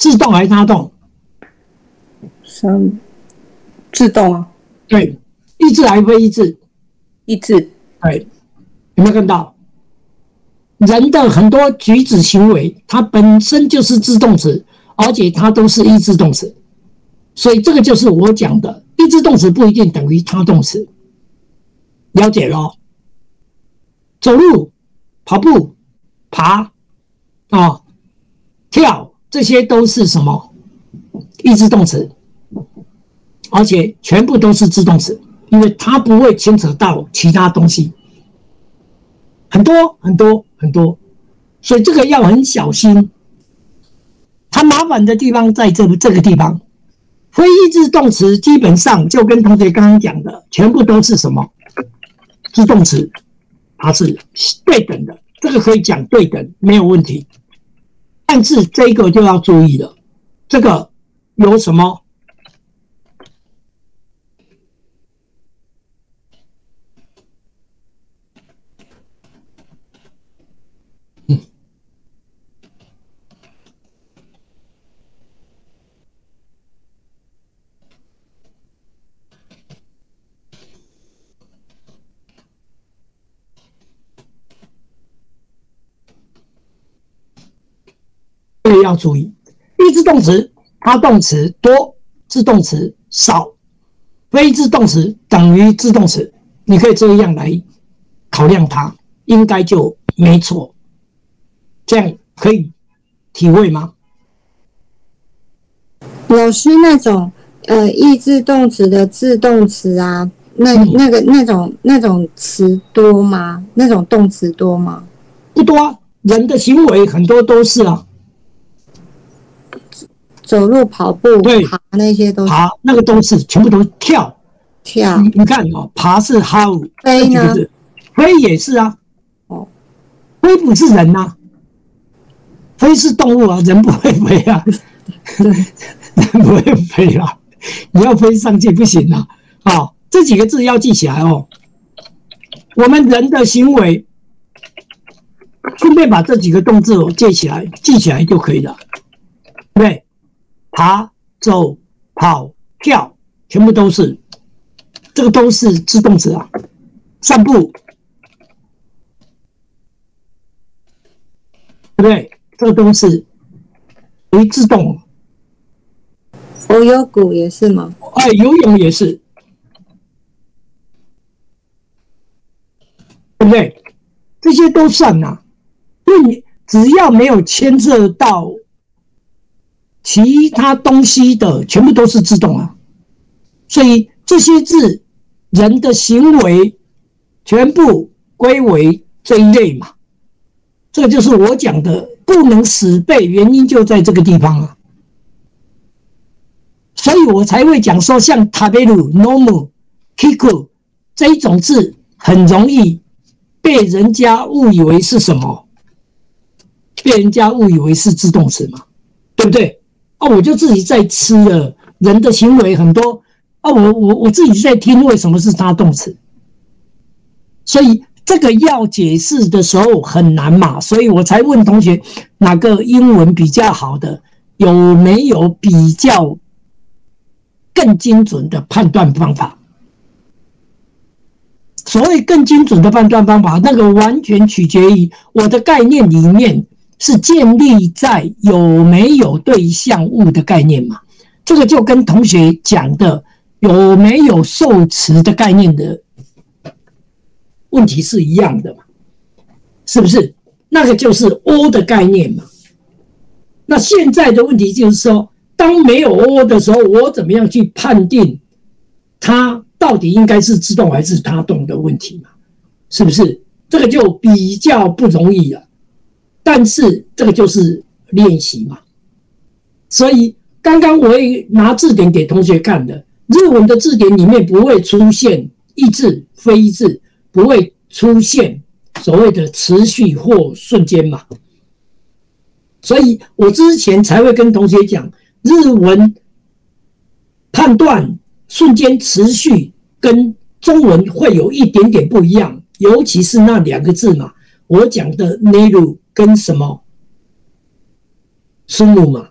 自动还是他动？ 三自动啊。 对，意志还是非意志？ 意志。 对，有没有看到？人的很多举止行为，它本身就是自动词，而且它都是意志动词，所以这个就是我讲的，意志动词不一定等于他动词。了解咯？走路、跑步、爬、啊、跳，这些都是什么？意志动词，而且全部都是自动词，因为它不会牵扯到其他东西，很多很多很多，所以这个要很小心。它麻烦的地方在这这个地方，非意志动词基本上就跟同学刚刚讲的，全部都是什么？自动词，它是对等的，这个可以讲对等，没有问题。但是这个就要注意了，这个有什么？嗯，所以要注意，意志动词它动词多，自动词少，非意志动词等于自动词，你可以这样来考量它，应该就没错。这样可以体会吗？ 老师，那种呃意志动词的自动词啊，那那个那种那种词多吗？那种动词多吗？ 不多啊，人的行为很多都是啊。 走路、跑步、爬那些都是。 爬那个都是全部都是跳。 跳。 你你看哦，爬是 how， 飞呢？ 飞也是啊。 哦。 飞不是人啊，飞是动物啊，人不会飞啊。人不会飞啊，你要飞上去不行啊。哦，这几个字要记起来哦。我们人的行为，顺便把这几个动字记起来，记起来就可以了。对。爬、走、跑、跳，全部都是，这个都是自动词啊。散步，对不对？这个都是属于自动。 游泳谷也是吗？ 哎，游泳也是，对不对？这些都算啊，因为你只要没有牵涉到其他东西的，全部都是自动啊，所以这些字人的行为全部归为这一类嘛。这个就是我讲的不能死背，原因就在这个地方啊。所以我才会讲说，像 taberu、nomu、kiku 这一种字很容易被人家误以为是什么？被人家误以为是自动词嘛，对不对？哦，我就自己在吃了，人的行为很多啊，我我我自己在听，为什么是他动词？所以这个要解释的时候很难嘛，所以我才问同学哪个英文比较好的，有没有比较更精准的判断方法？所谓更精准的判断方法，那个完全取决于我的概念里面是建立在有没有对象物的概念嘛？这个就跟同学讲的有没有受词的概念的问题是一样的嘛？是不是？那个就是 O 的概念嘛。那现在的问题就是说，当没有 O 的时候，我怎么样去判定它到底应该是自动还是他动的问题嘛？是不是？这个就比较不容易了。但是这个就是练习嘛。所以刚刚我也拿字典给同学看的，日文的字典里面不会出现意志、非意志，不会出现所谓的持续或瞬间嘛。所以我之前才会跟同学讲，日文判断瞬间持续跟中文会有一点点不一样，尤其是那两个字嘛，我讲的 neru 跟什么 sunu 嘛，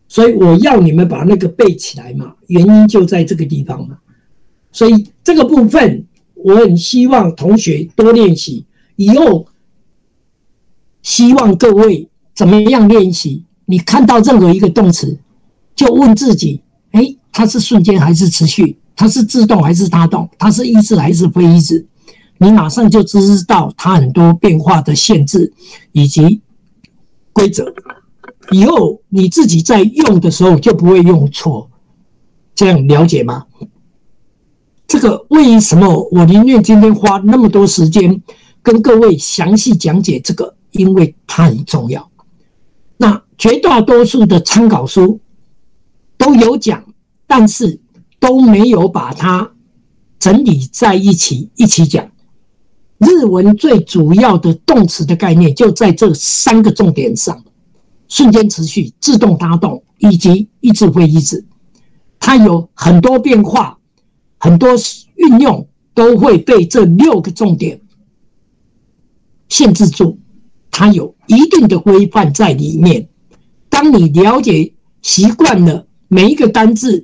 所以我要你们把那个背起来嘛，原因就在这个地方嘛。所以这个部分我很希望同学多练习，以后希望各位怎么样练习？你看到任何一个动词，就问自己：哎，它是瞬间还是持续？它是自动还是他动？它是意志还是非意志？你马上就知道它很多变化的限制以及规则。以后你自己在用的时候就不会用错，这样了解吗？这个为什么我宁愿今天花那么多时间跟各位详细讲解这个？因为它很重要。那绝大多数的参考书都有讲，但是都没有把它整理在一起一起讲。日文最主要的动词的概念就在这三个重点上：瞬间持续、自动他动以及意志非意志。它有很多变化，很多运用都会被这六个重点限制住，它有一定的规范在里面。当你了解习惯了每一个单字，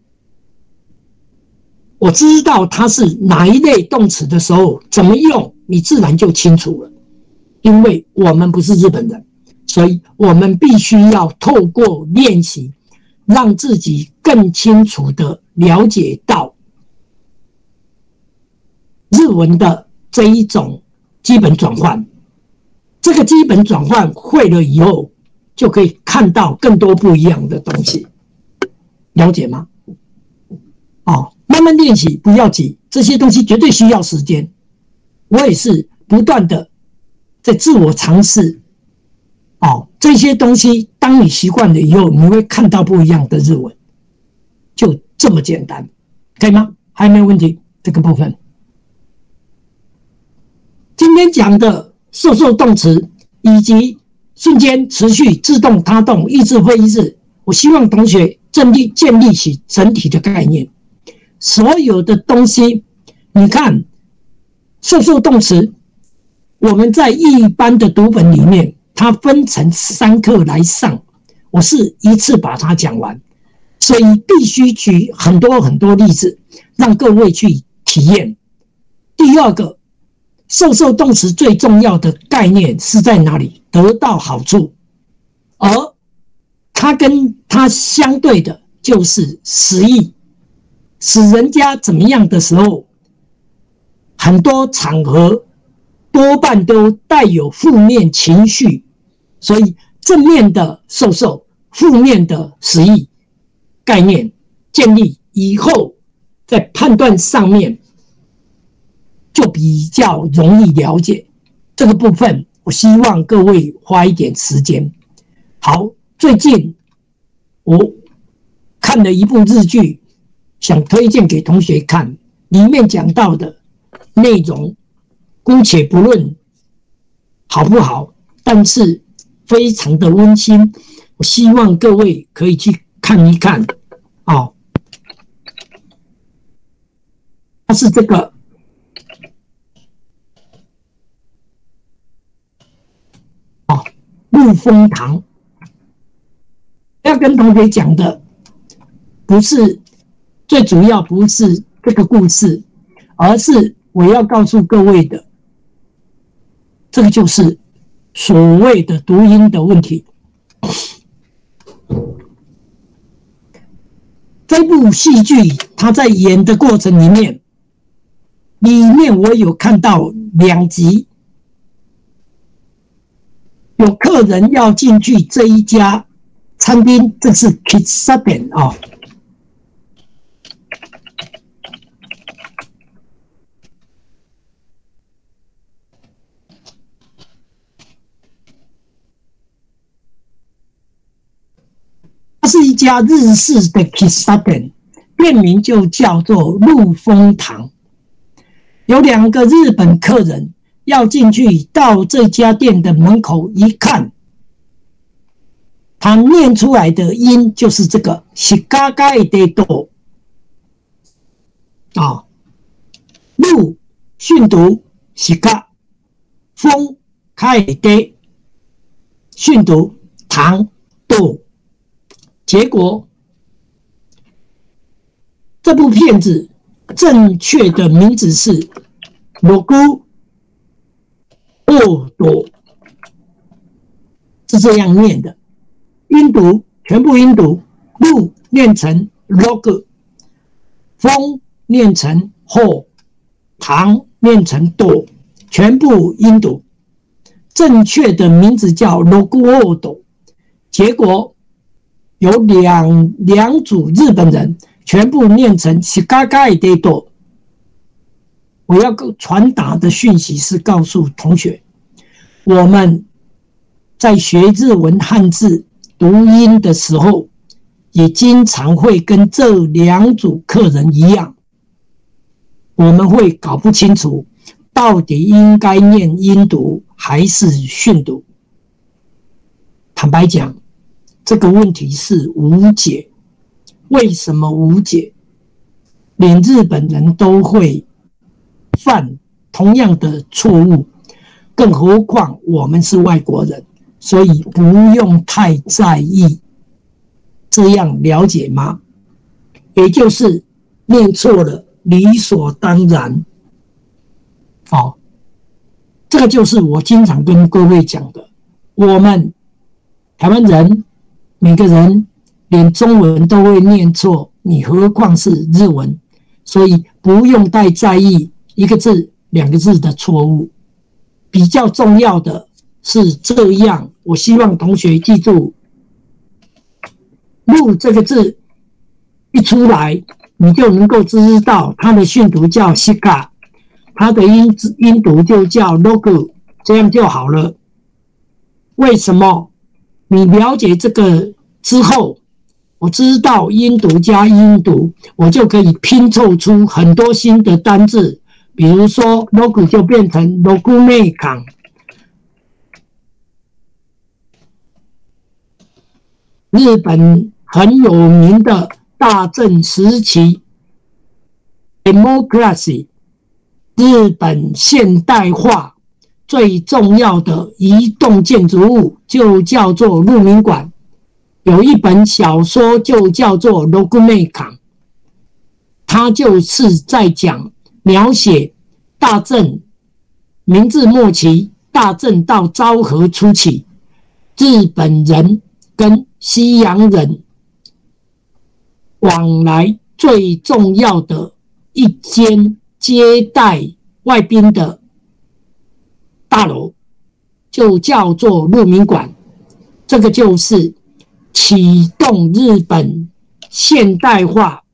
我知道它是哪一类动词的时候，怎么用，你自然就清楚了。因为我们不是日本人，所以我们必须要透过练习，让自己更清楚的了解到日文的这一种基本转换。这个基本转换会了以后，就可以看到更多不一样的东西，了解吗？哦，慢慢练习，不要急，这些东西绝对需要时间。我也是不断的在自我尝试。哦，这些东西当你习惯了以后，你会看到不一样的日文，就这么简单，可以吗？还有没有问题？这个部分，今天讲的受受动词以及瞬间、持续、自动、他动、意志、非意志，我希望同学建立建立起整体的概念。所有的东西，你看受受动词，我们在一般的读本里面，它分成三课来上，我是一次把它讲完，所以必须举很多很多例子，让各位去体验。第二个，受受动词最重要的概念是在哪里？得到好处，而它跟它相对的就是实义，使人家怎么样的时候，很多场合多半都带有负面情绪，所以正面的受受，负面的实义概念建立以后，在判断上面就比较容易了解。这个部分我希望各位花一点时间。好，最近我看了一部日剧，想推荐给同学看，里面讲到的内容姑且不论好不好，但是非常的温馨，我希望各位可以去看一看。哦，它是这个哦，陆风堂。要跟同学讲的不是最主要，不是这个故事，而是我要告诉各位的，这个就是所谓的读音的问题。这部戏剧他在演的过程里面，里面我有看到两集，有客人要进去这一家餐厅，这是 Kitsaben 啊。它是一家日式的 Kitsaben， 店名就叫做陆风堂。有两个日本客人要进去，到这家店的门口一看，他念出来的音就是这个西嘎嘎的多啊，陆训读西嘎，风开的训读堂多。 结果这部片子正确的名字是罗古沃多，是这样念的。音读全部音读，路念成 log， 风念成 ho， 糖念成 do， 全部音读。正确的名字叫 loguodo， 结果有两两组日本人全部念成 shigagai dedo。我要传达的讯息是告诉同学，我们在学日文汉字读音的时候，也经常会跟这两组客人一样，我们会搞不清楚到底应该念音读还是训读。坦白讲，这个问题是无解。为什么无解？连日本人都会犯同样的错误，更何况我们是外国人，所以不用太在意。这样了解吗？也就是念错了，理所当然。哦，这个就是我经常跟各位讲的，我们台湾人每个人连中文都会念错，你何况是日文？所以不用太在意一个字、两个字的错误。比较重要的是这样，我希望同学记住，路这个字一出来，你就能够知道它的训读叫 shika， 它的音音读就叫 logu， 这样就好了。为什么？你了解这个之后，我知道音读加音读，我就可以拼凑出很多新的单字。比如说 logu 就变成 logumekan， 日本很有名的大正时期 democracy， 日本现代化最重要的移动建筑物就叫做鹿鸣馆。有一本小说就叫做 logumekan， 它就是在讲描写大正明治末期，大正到昭和初期，日本人跟西洋人往来最重要的一间接待外宾的大楼，就叫做鹿鸣馆。这个就是启动日本现代化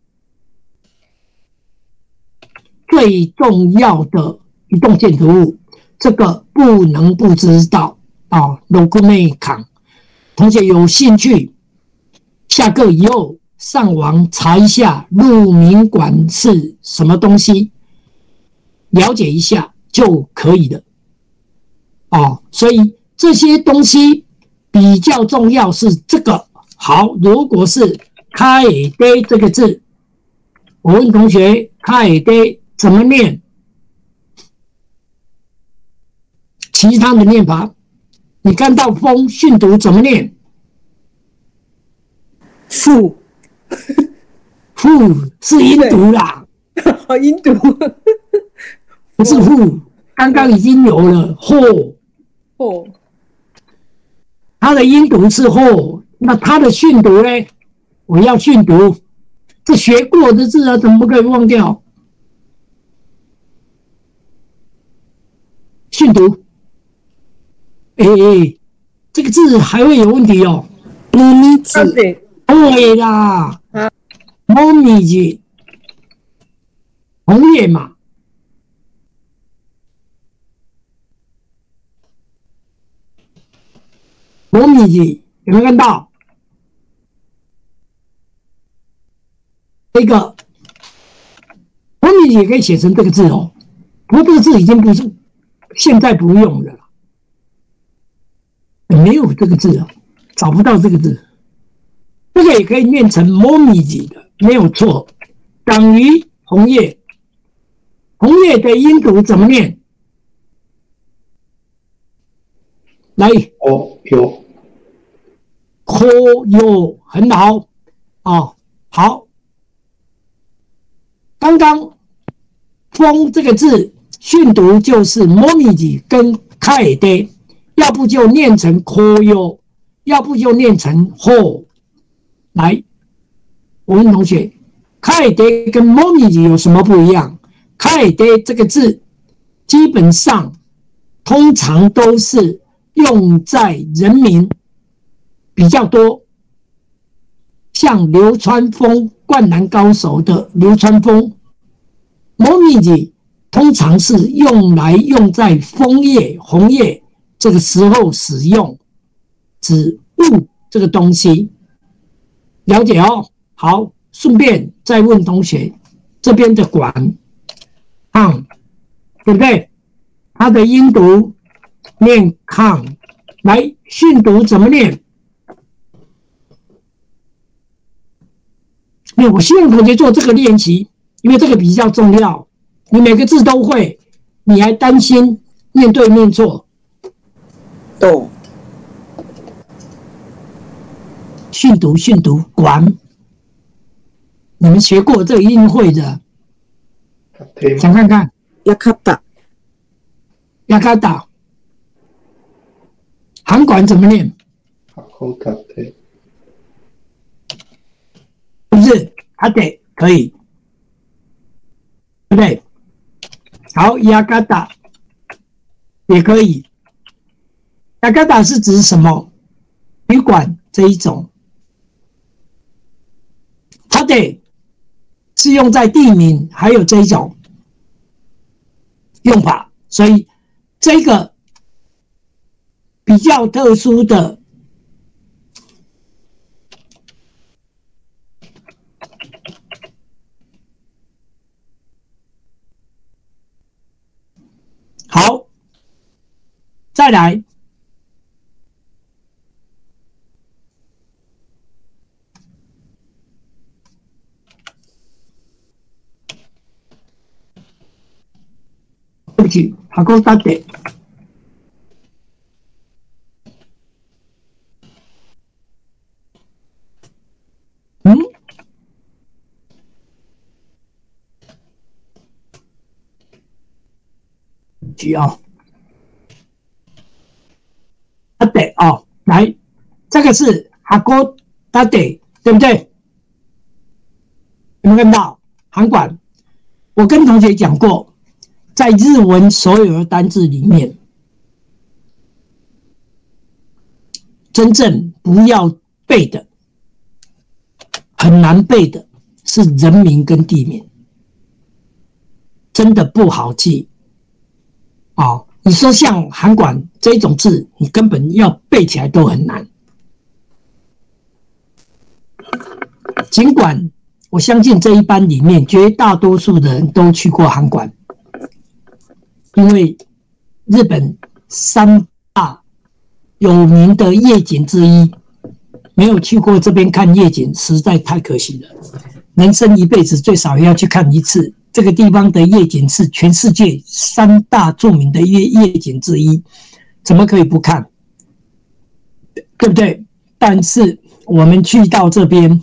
最重要的一栋建筑物，这个不能不知道啊。logumekan， 同学有兴趣，下课以后上网查一下鹿鸣馆是什么东西，了解一下就可以了。哦，所以这些东西比较重要是这个。好，如果是卡尔爹这个字，我问同学卡尔爹怎么念？其他的念法，你看到风训读怎么念？ 父， 父是音读啦， 好音读， 不是父，刚刚已经有了或， 哦， 它的音读是或，那它的训读呢？我要训读，这学过的字啊，怎么可以忘掉？训读，哎、欸，这个字还会有问题哦。 咪咪子， 对啦，猫咪子，红叶嘛。猫咪子有没有看到？这个猫咪子也可以写成这个字哦，不过这个字已经不是现在不用了，没有这个字啊，找不到这个字。这个也可以念成猫咪子的，没有错，等于红叶。红叶的音读怎么念？来， 哦哟， 科哟，很好。 哦，好，刚刚风这个字训读就是 momiji 跟开尔德，要不就念成 koyo， 要不就念成 ho。来，我问同学，开尔德跟 momiji 有什么不一样？开尔德这个字基本上通常都是用在人名比较多，像流川枫灌篮高手的流川枫。momiji 通常是用来用在枫叶、红叶这个时候使用，指物这个东西，了解哦。好，顺便再问同学，这边的管，嗯，对不对？它的音读念抗，来训读怎么念？我希望同学做这个练习，因为这个比较重要。你每个字都会，你还担心念对念错？ 懂。 训读训读管，你们学过这个一定会的。想看看。 亚卡达。 亚卡达。韩管怎么念？不是，他得可以，对不对？好，亚嘎达也可以。亚嘎达是指什么？旅馆这一种，它得是用在地名，还有这一种用法，所以这个比较特殊的。好，再来，对不起，函館。嗯？需要，他得哦，来，这个是哈沟他得，对不对？有没有看到？韩管，我跟同学讲过，在日文所有的单字里面，真正不要背的、很难背的是人名跟地名，真的不好记。哦，你说像韩管这一种字，你根本要背起来都很难。尽管我相信这一班里面绝大多数的人都去过韩馆，因为日本三大有名的夜景之一，没有去过这边看夜景实在太可惜了。人生一辈子最少要去看一次。这个地方的夜景是全世界三大著名的夜夜景之一，怎么可以不看？对不对？但是我们去到这边，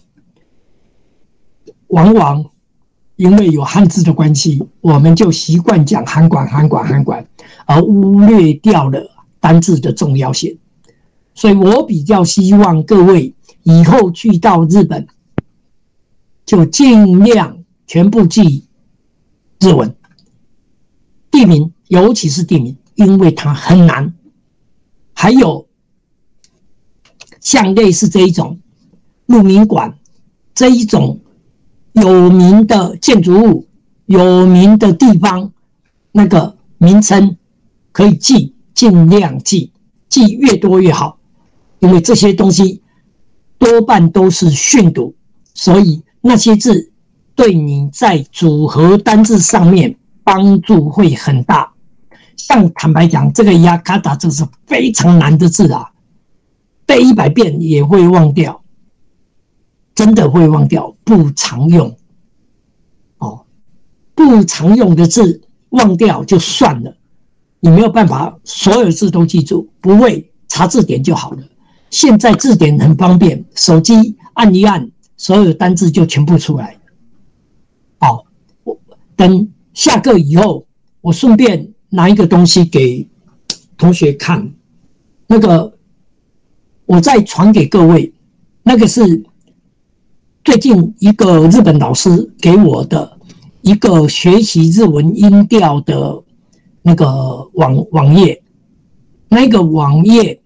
往往因为有汉字的关系，我们就习惯讲韩馆、韩馆、韩馆，而忽略掉了单字的重要性。所以我比较希望各位以后去到日本，就尽量全部记日文，地名，尤其是地名，因为它很难。还有像类似这一种鹿鸣馆这一种有名的建筑物、有名的地方，那个名称可以记，尽量记，记越多越好，因为这些东西多半都是训读，所以那些字对你在组合单字上面帮助会很大。像坦白讲，这个亚卡达这是非常难的字啊，背一百遍也会忘掉，真的会忘掉，不常用。哦，不常用的字忘掉就算了，你没有办法所有字都记住，不会查字典就好了。现在字典很方便，手机按一按所有单字就全部出来。好，我等下课以后，我顺便拿一个东西给同学看，那个我再传给各位，那个是最近一个日本老师给我的一个学习日文音调的那个网网页，那个网页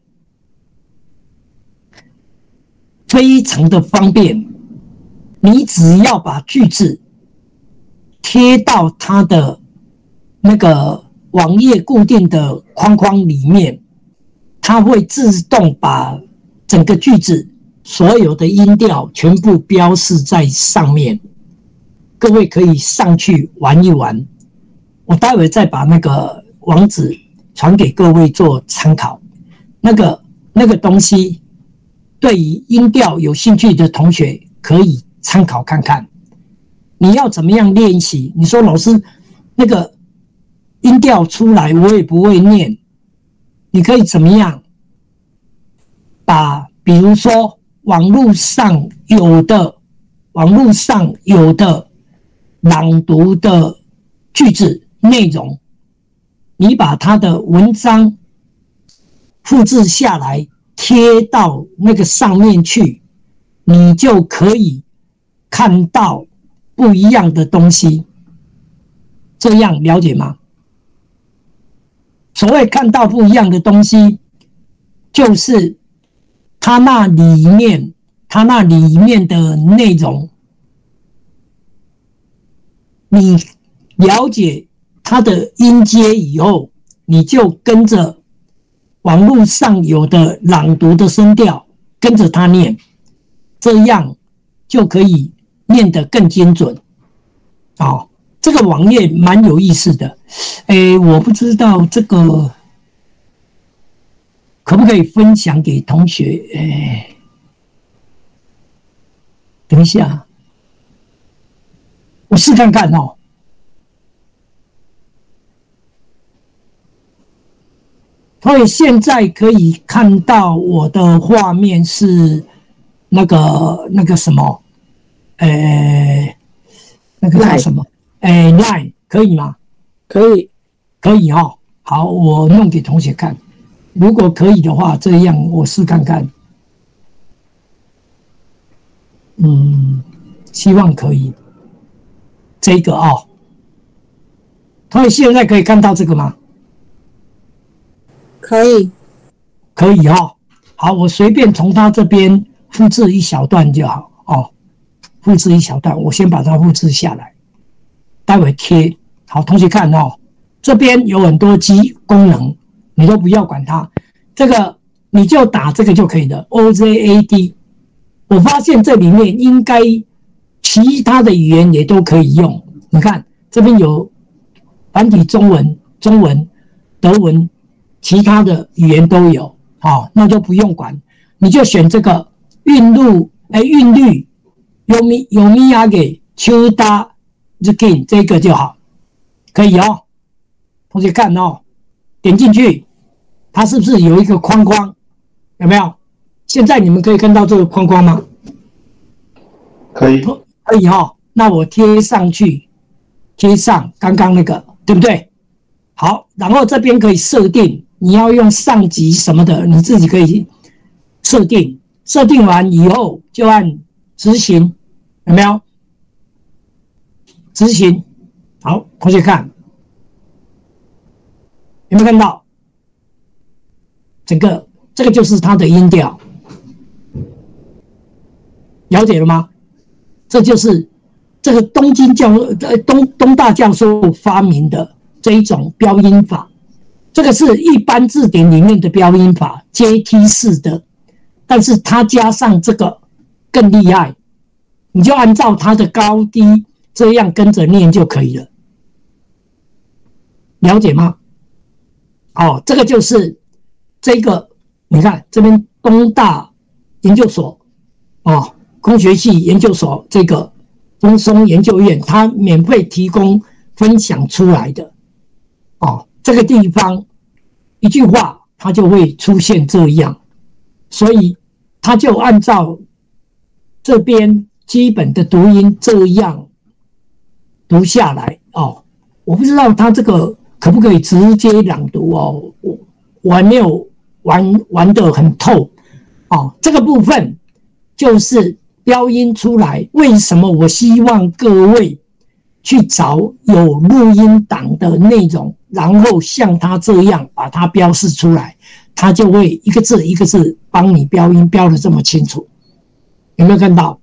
非常的方便，你只要把句子贴到它的那个网页固定的框框里面，它会自动把整个句子所有的音调全部标示在上面，各位可以上去玩一玩。我待会再把那个网址传给各位做参考。那个那个东西，对于音调有兴趣的同学可以参考看看。你要怎么样练习？你说老师，那个音调出来我也不会念，你可以怎么样？把比如说网络上有的网络上有的朗读的句子内容，你把它的文章复制下来贴到那个上面去，你就可以看到不一样的东西。这样了解吗？所谓看到不一样的东西，就是它那里面它那里面的内容，你了解它的音阶以后，你就跟着网络上有的朗读的声调跟着它念，这样就可以念得更精准。哦，这个网页蛮有意思的。诶，我不知道这个可不可以分享给同学？诶，等一下，我试看看哦。所以现在可以看到我的画面是那个那个什么，呃，那个叫什么？哎 ，line 可以吗？ 可以， 可以哦。好，我弄给同学看。如果可以的话，这样我试看看。嗯，希望可以。这个哦，所以现在可以看到这个吗？ 可以， 可以哦。好，我随便从他这边复制一小段就好哦，复制一小段，我先把它复制下来，待会贴。好，同学看哦，这边有很多机功能，你都不要管它，这个你就打这个就可以了 ，O Z A D。我发现这里面应该其他的语言也都可以用。你看这边有繁体中文、中文、德文。其他的语言都有，好、哦，那就不用管，你就选这个韵律，哎，韵律，有咪有咪呀给秋达日金这个就好，可以哦。同学看哦，点进去，它是不是有一个框框？有没有？现在你们可以看到这个框框吗？ 可以， 可以哦。那我贴上去，贴上刚刚那个，对不对？好，然后这边可以设定。你要用上级什么的，你自己可以设定。设定完以后就按执行，有没有？执行。好，同学看，有没有看到？整个这个就是它的音调，了解了吗？这就是这个东京教呃东东大教授发明的这一种标音法。这个是一般字典里面的标音法，阶梯式的，但是它加上这个更厉害，你就按照它的高低这样跟着念就可以了，了解吗？哦，这个就是这个，你看这边东大研究所哦，工学系研究所这个中松研究院，它免费提供分享出来的哦。这个地方一句话它就会出现这样，所以它就按照这边基本的读音这样读下来哦。我不知道他这个可不可以直接朗读哦，我我还没有玩玩得很透哦。这个部分就是标音出来，为什么我希望各位去找有录音档的内容，然后像他这样把它标示出来，他就会一个字一个字帮你标音标得这么清楚，有没有看到？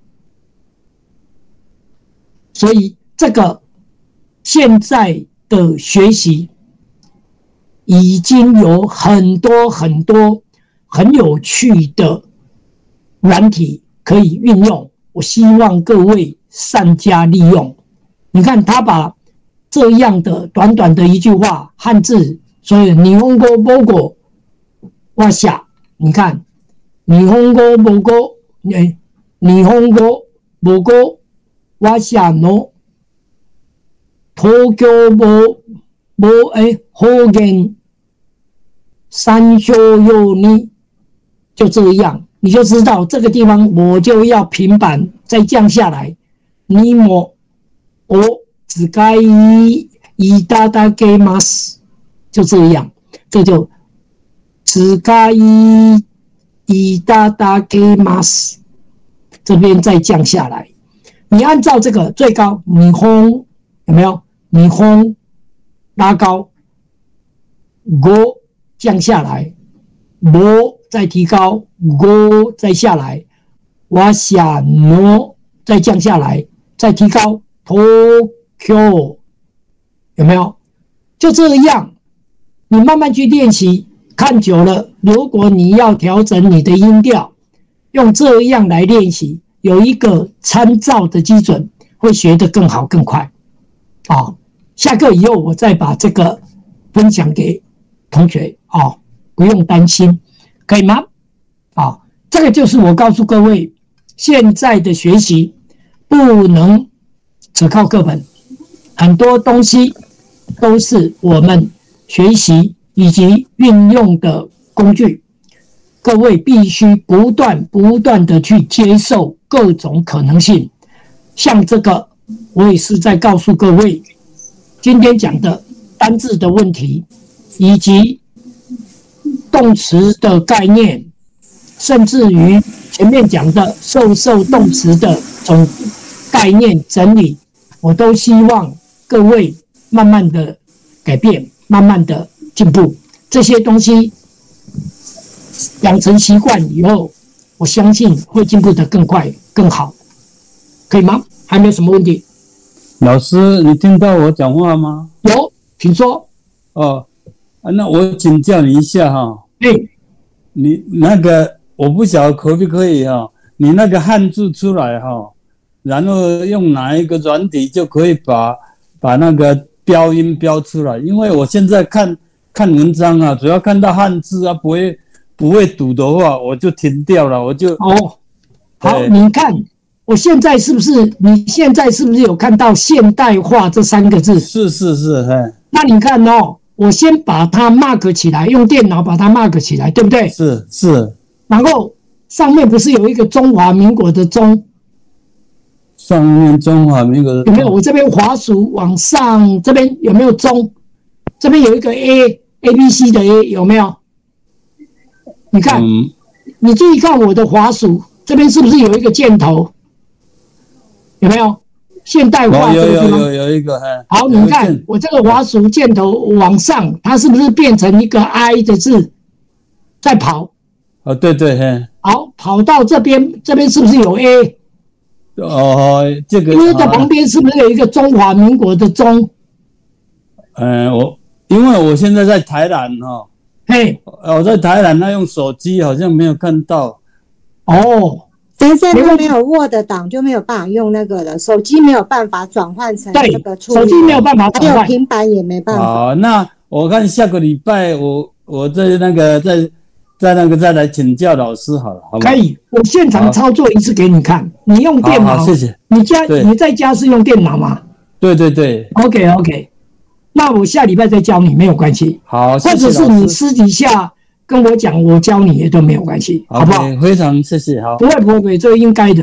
所以这个现在的学习已经有很多很多很有趣的软体可以运用，我希望各位善加利用。你看他把这样的短短的一句话汉字，所以日本語母語我写，你看日本語母語诶，日本語母語我写の東京母母诶方言三小幼に，就这样，你就知道这个地方我就要平板再降下来，你もお使いいただけます，就这样，这就使いいただけます，这边再降下来。你按照这个最高，日本有没有？日本拉高，五降下来，五再提高，五再下来，我想の再降下来，再提高。Tokyo 有没有？就这样，你慢慢去练习，看久了，如果你要调整你的音调，用这样来练习，有一个参照的基准，会学得更好更快。啊，下课以后我再把这个分享给同学啊，不用担心，可以吗？啊，这个就是我告诉各位，现在的学习不能只靠课本，很多东西都是我们学习以及运用的工具。各位必须不断不断的去接受各种可能性。像这个，我也是在告诉各位，今天讲的单字的问题，以及动词的概念，甚至于前面讲的受受动词的总概念整理，我都希望各位慢慢的改变，慢慢的进步。这些东西养成习惯以后，我相信会进步得更快更好，可以吗？还没有什么问题？ 老师，你听到我讲话吗？ 有，请说。 哦，那我请教你一下哈。 哎， 你那个我不晓得可不可以哈？你那个汉字出来哈，然后用哪一个软体就可以把把那个标音标出来？因为我现在看看文章啊，主要看到汉字啊，不会不会读的话，我就停掉了，我就哦。好，你看我现在是不是？你现在是不是有看到现代化这三个字？ 是是是，嘿。 那你看哦，我先把它 mark 起来，用电脑把它 mark 起来，对不对？ 是是。然后上面不是有一个中华民国的中？ 上面中华民国的有没有？我这边滑鼠往上，这边有没有中？这边有一个 A A B C 的 A 有没有？你看，嗯、你注意看我的滑鼠，这边是不是有一个箭头？有没有？现代化有有有有一个。 好，你看我这个滑鼠箭头往上，它是不是变成一个 I 的字在跑？ 哦，对对，嘿。 好，跑到这边，这边是不是有 A？ 哦，这个。 A 的旁边是不是有一个中华民国的中？ 呃，我因为我现在在台南哈。 嘿， 我在台南，那用手机好像没有看到。 哦。 先生，他没有 Word 档就没有办法用那个了，手机没有办法转换成那个处理， 手机没有办法转换， 还有平板也没办法。 好，那我看下个礼拜我我在那个在在那个再来请教老师好了，好不好？ 可以，我现场操作一次给你看。你用电脑， 好好谢谢。 你家你在家是用电脑吗？ 对对对。 OK OK， 那我下礼拜再教你没有关系。 好， 或者是你私底下跟我讲，我教你也都没有关系，好不好？ 非常谢谢，好。 不会不会不会，这个应该的。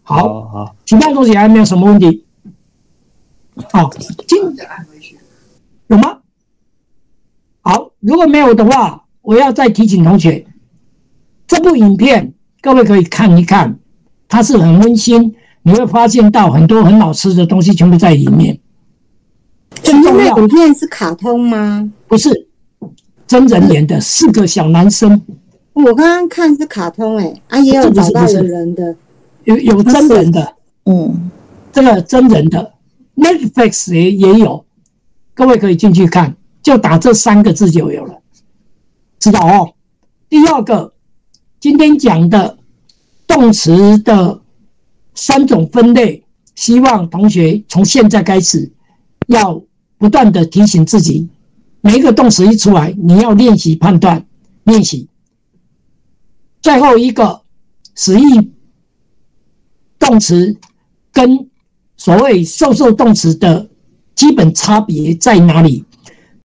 好， 好， 其他同学还有没有什么问题？好，今有吗？好，如果没有的话，我要再提醒同学，这部影片各位可以看一看，它是很温馨，你会发现到很多很好吃的东西全部在里面。 最重要，影片是卡通吗？ 不是，真人演的，四个小男生。 我刚刚看是卡通、欸，哎，啊，也有找到有人的， 有有真人的， 嗯， 这个真人的 Netflix 也也有，各位可以进去看，就打这三个字就有了，知道哦。第二个，今天讲的动词的三种分类，希望同学从现在开始要不断的提醒自己，每一个动词一出来，你要练习判断，练习。最后一个，实义动词跟所谓受受动词的基本差别在哪里？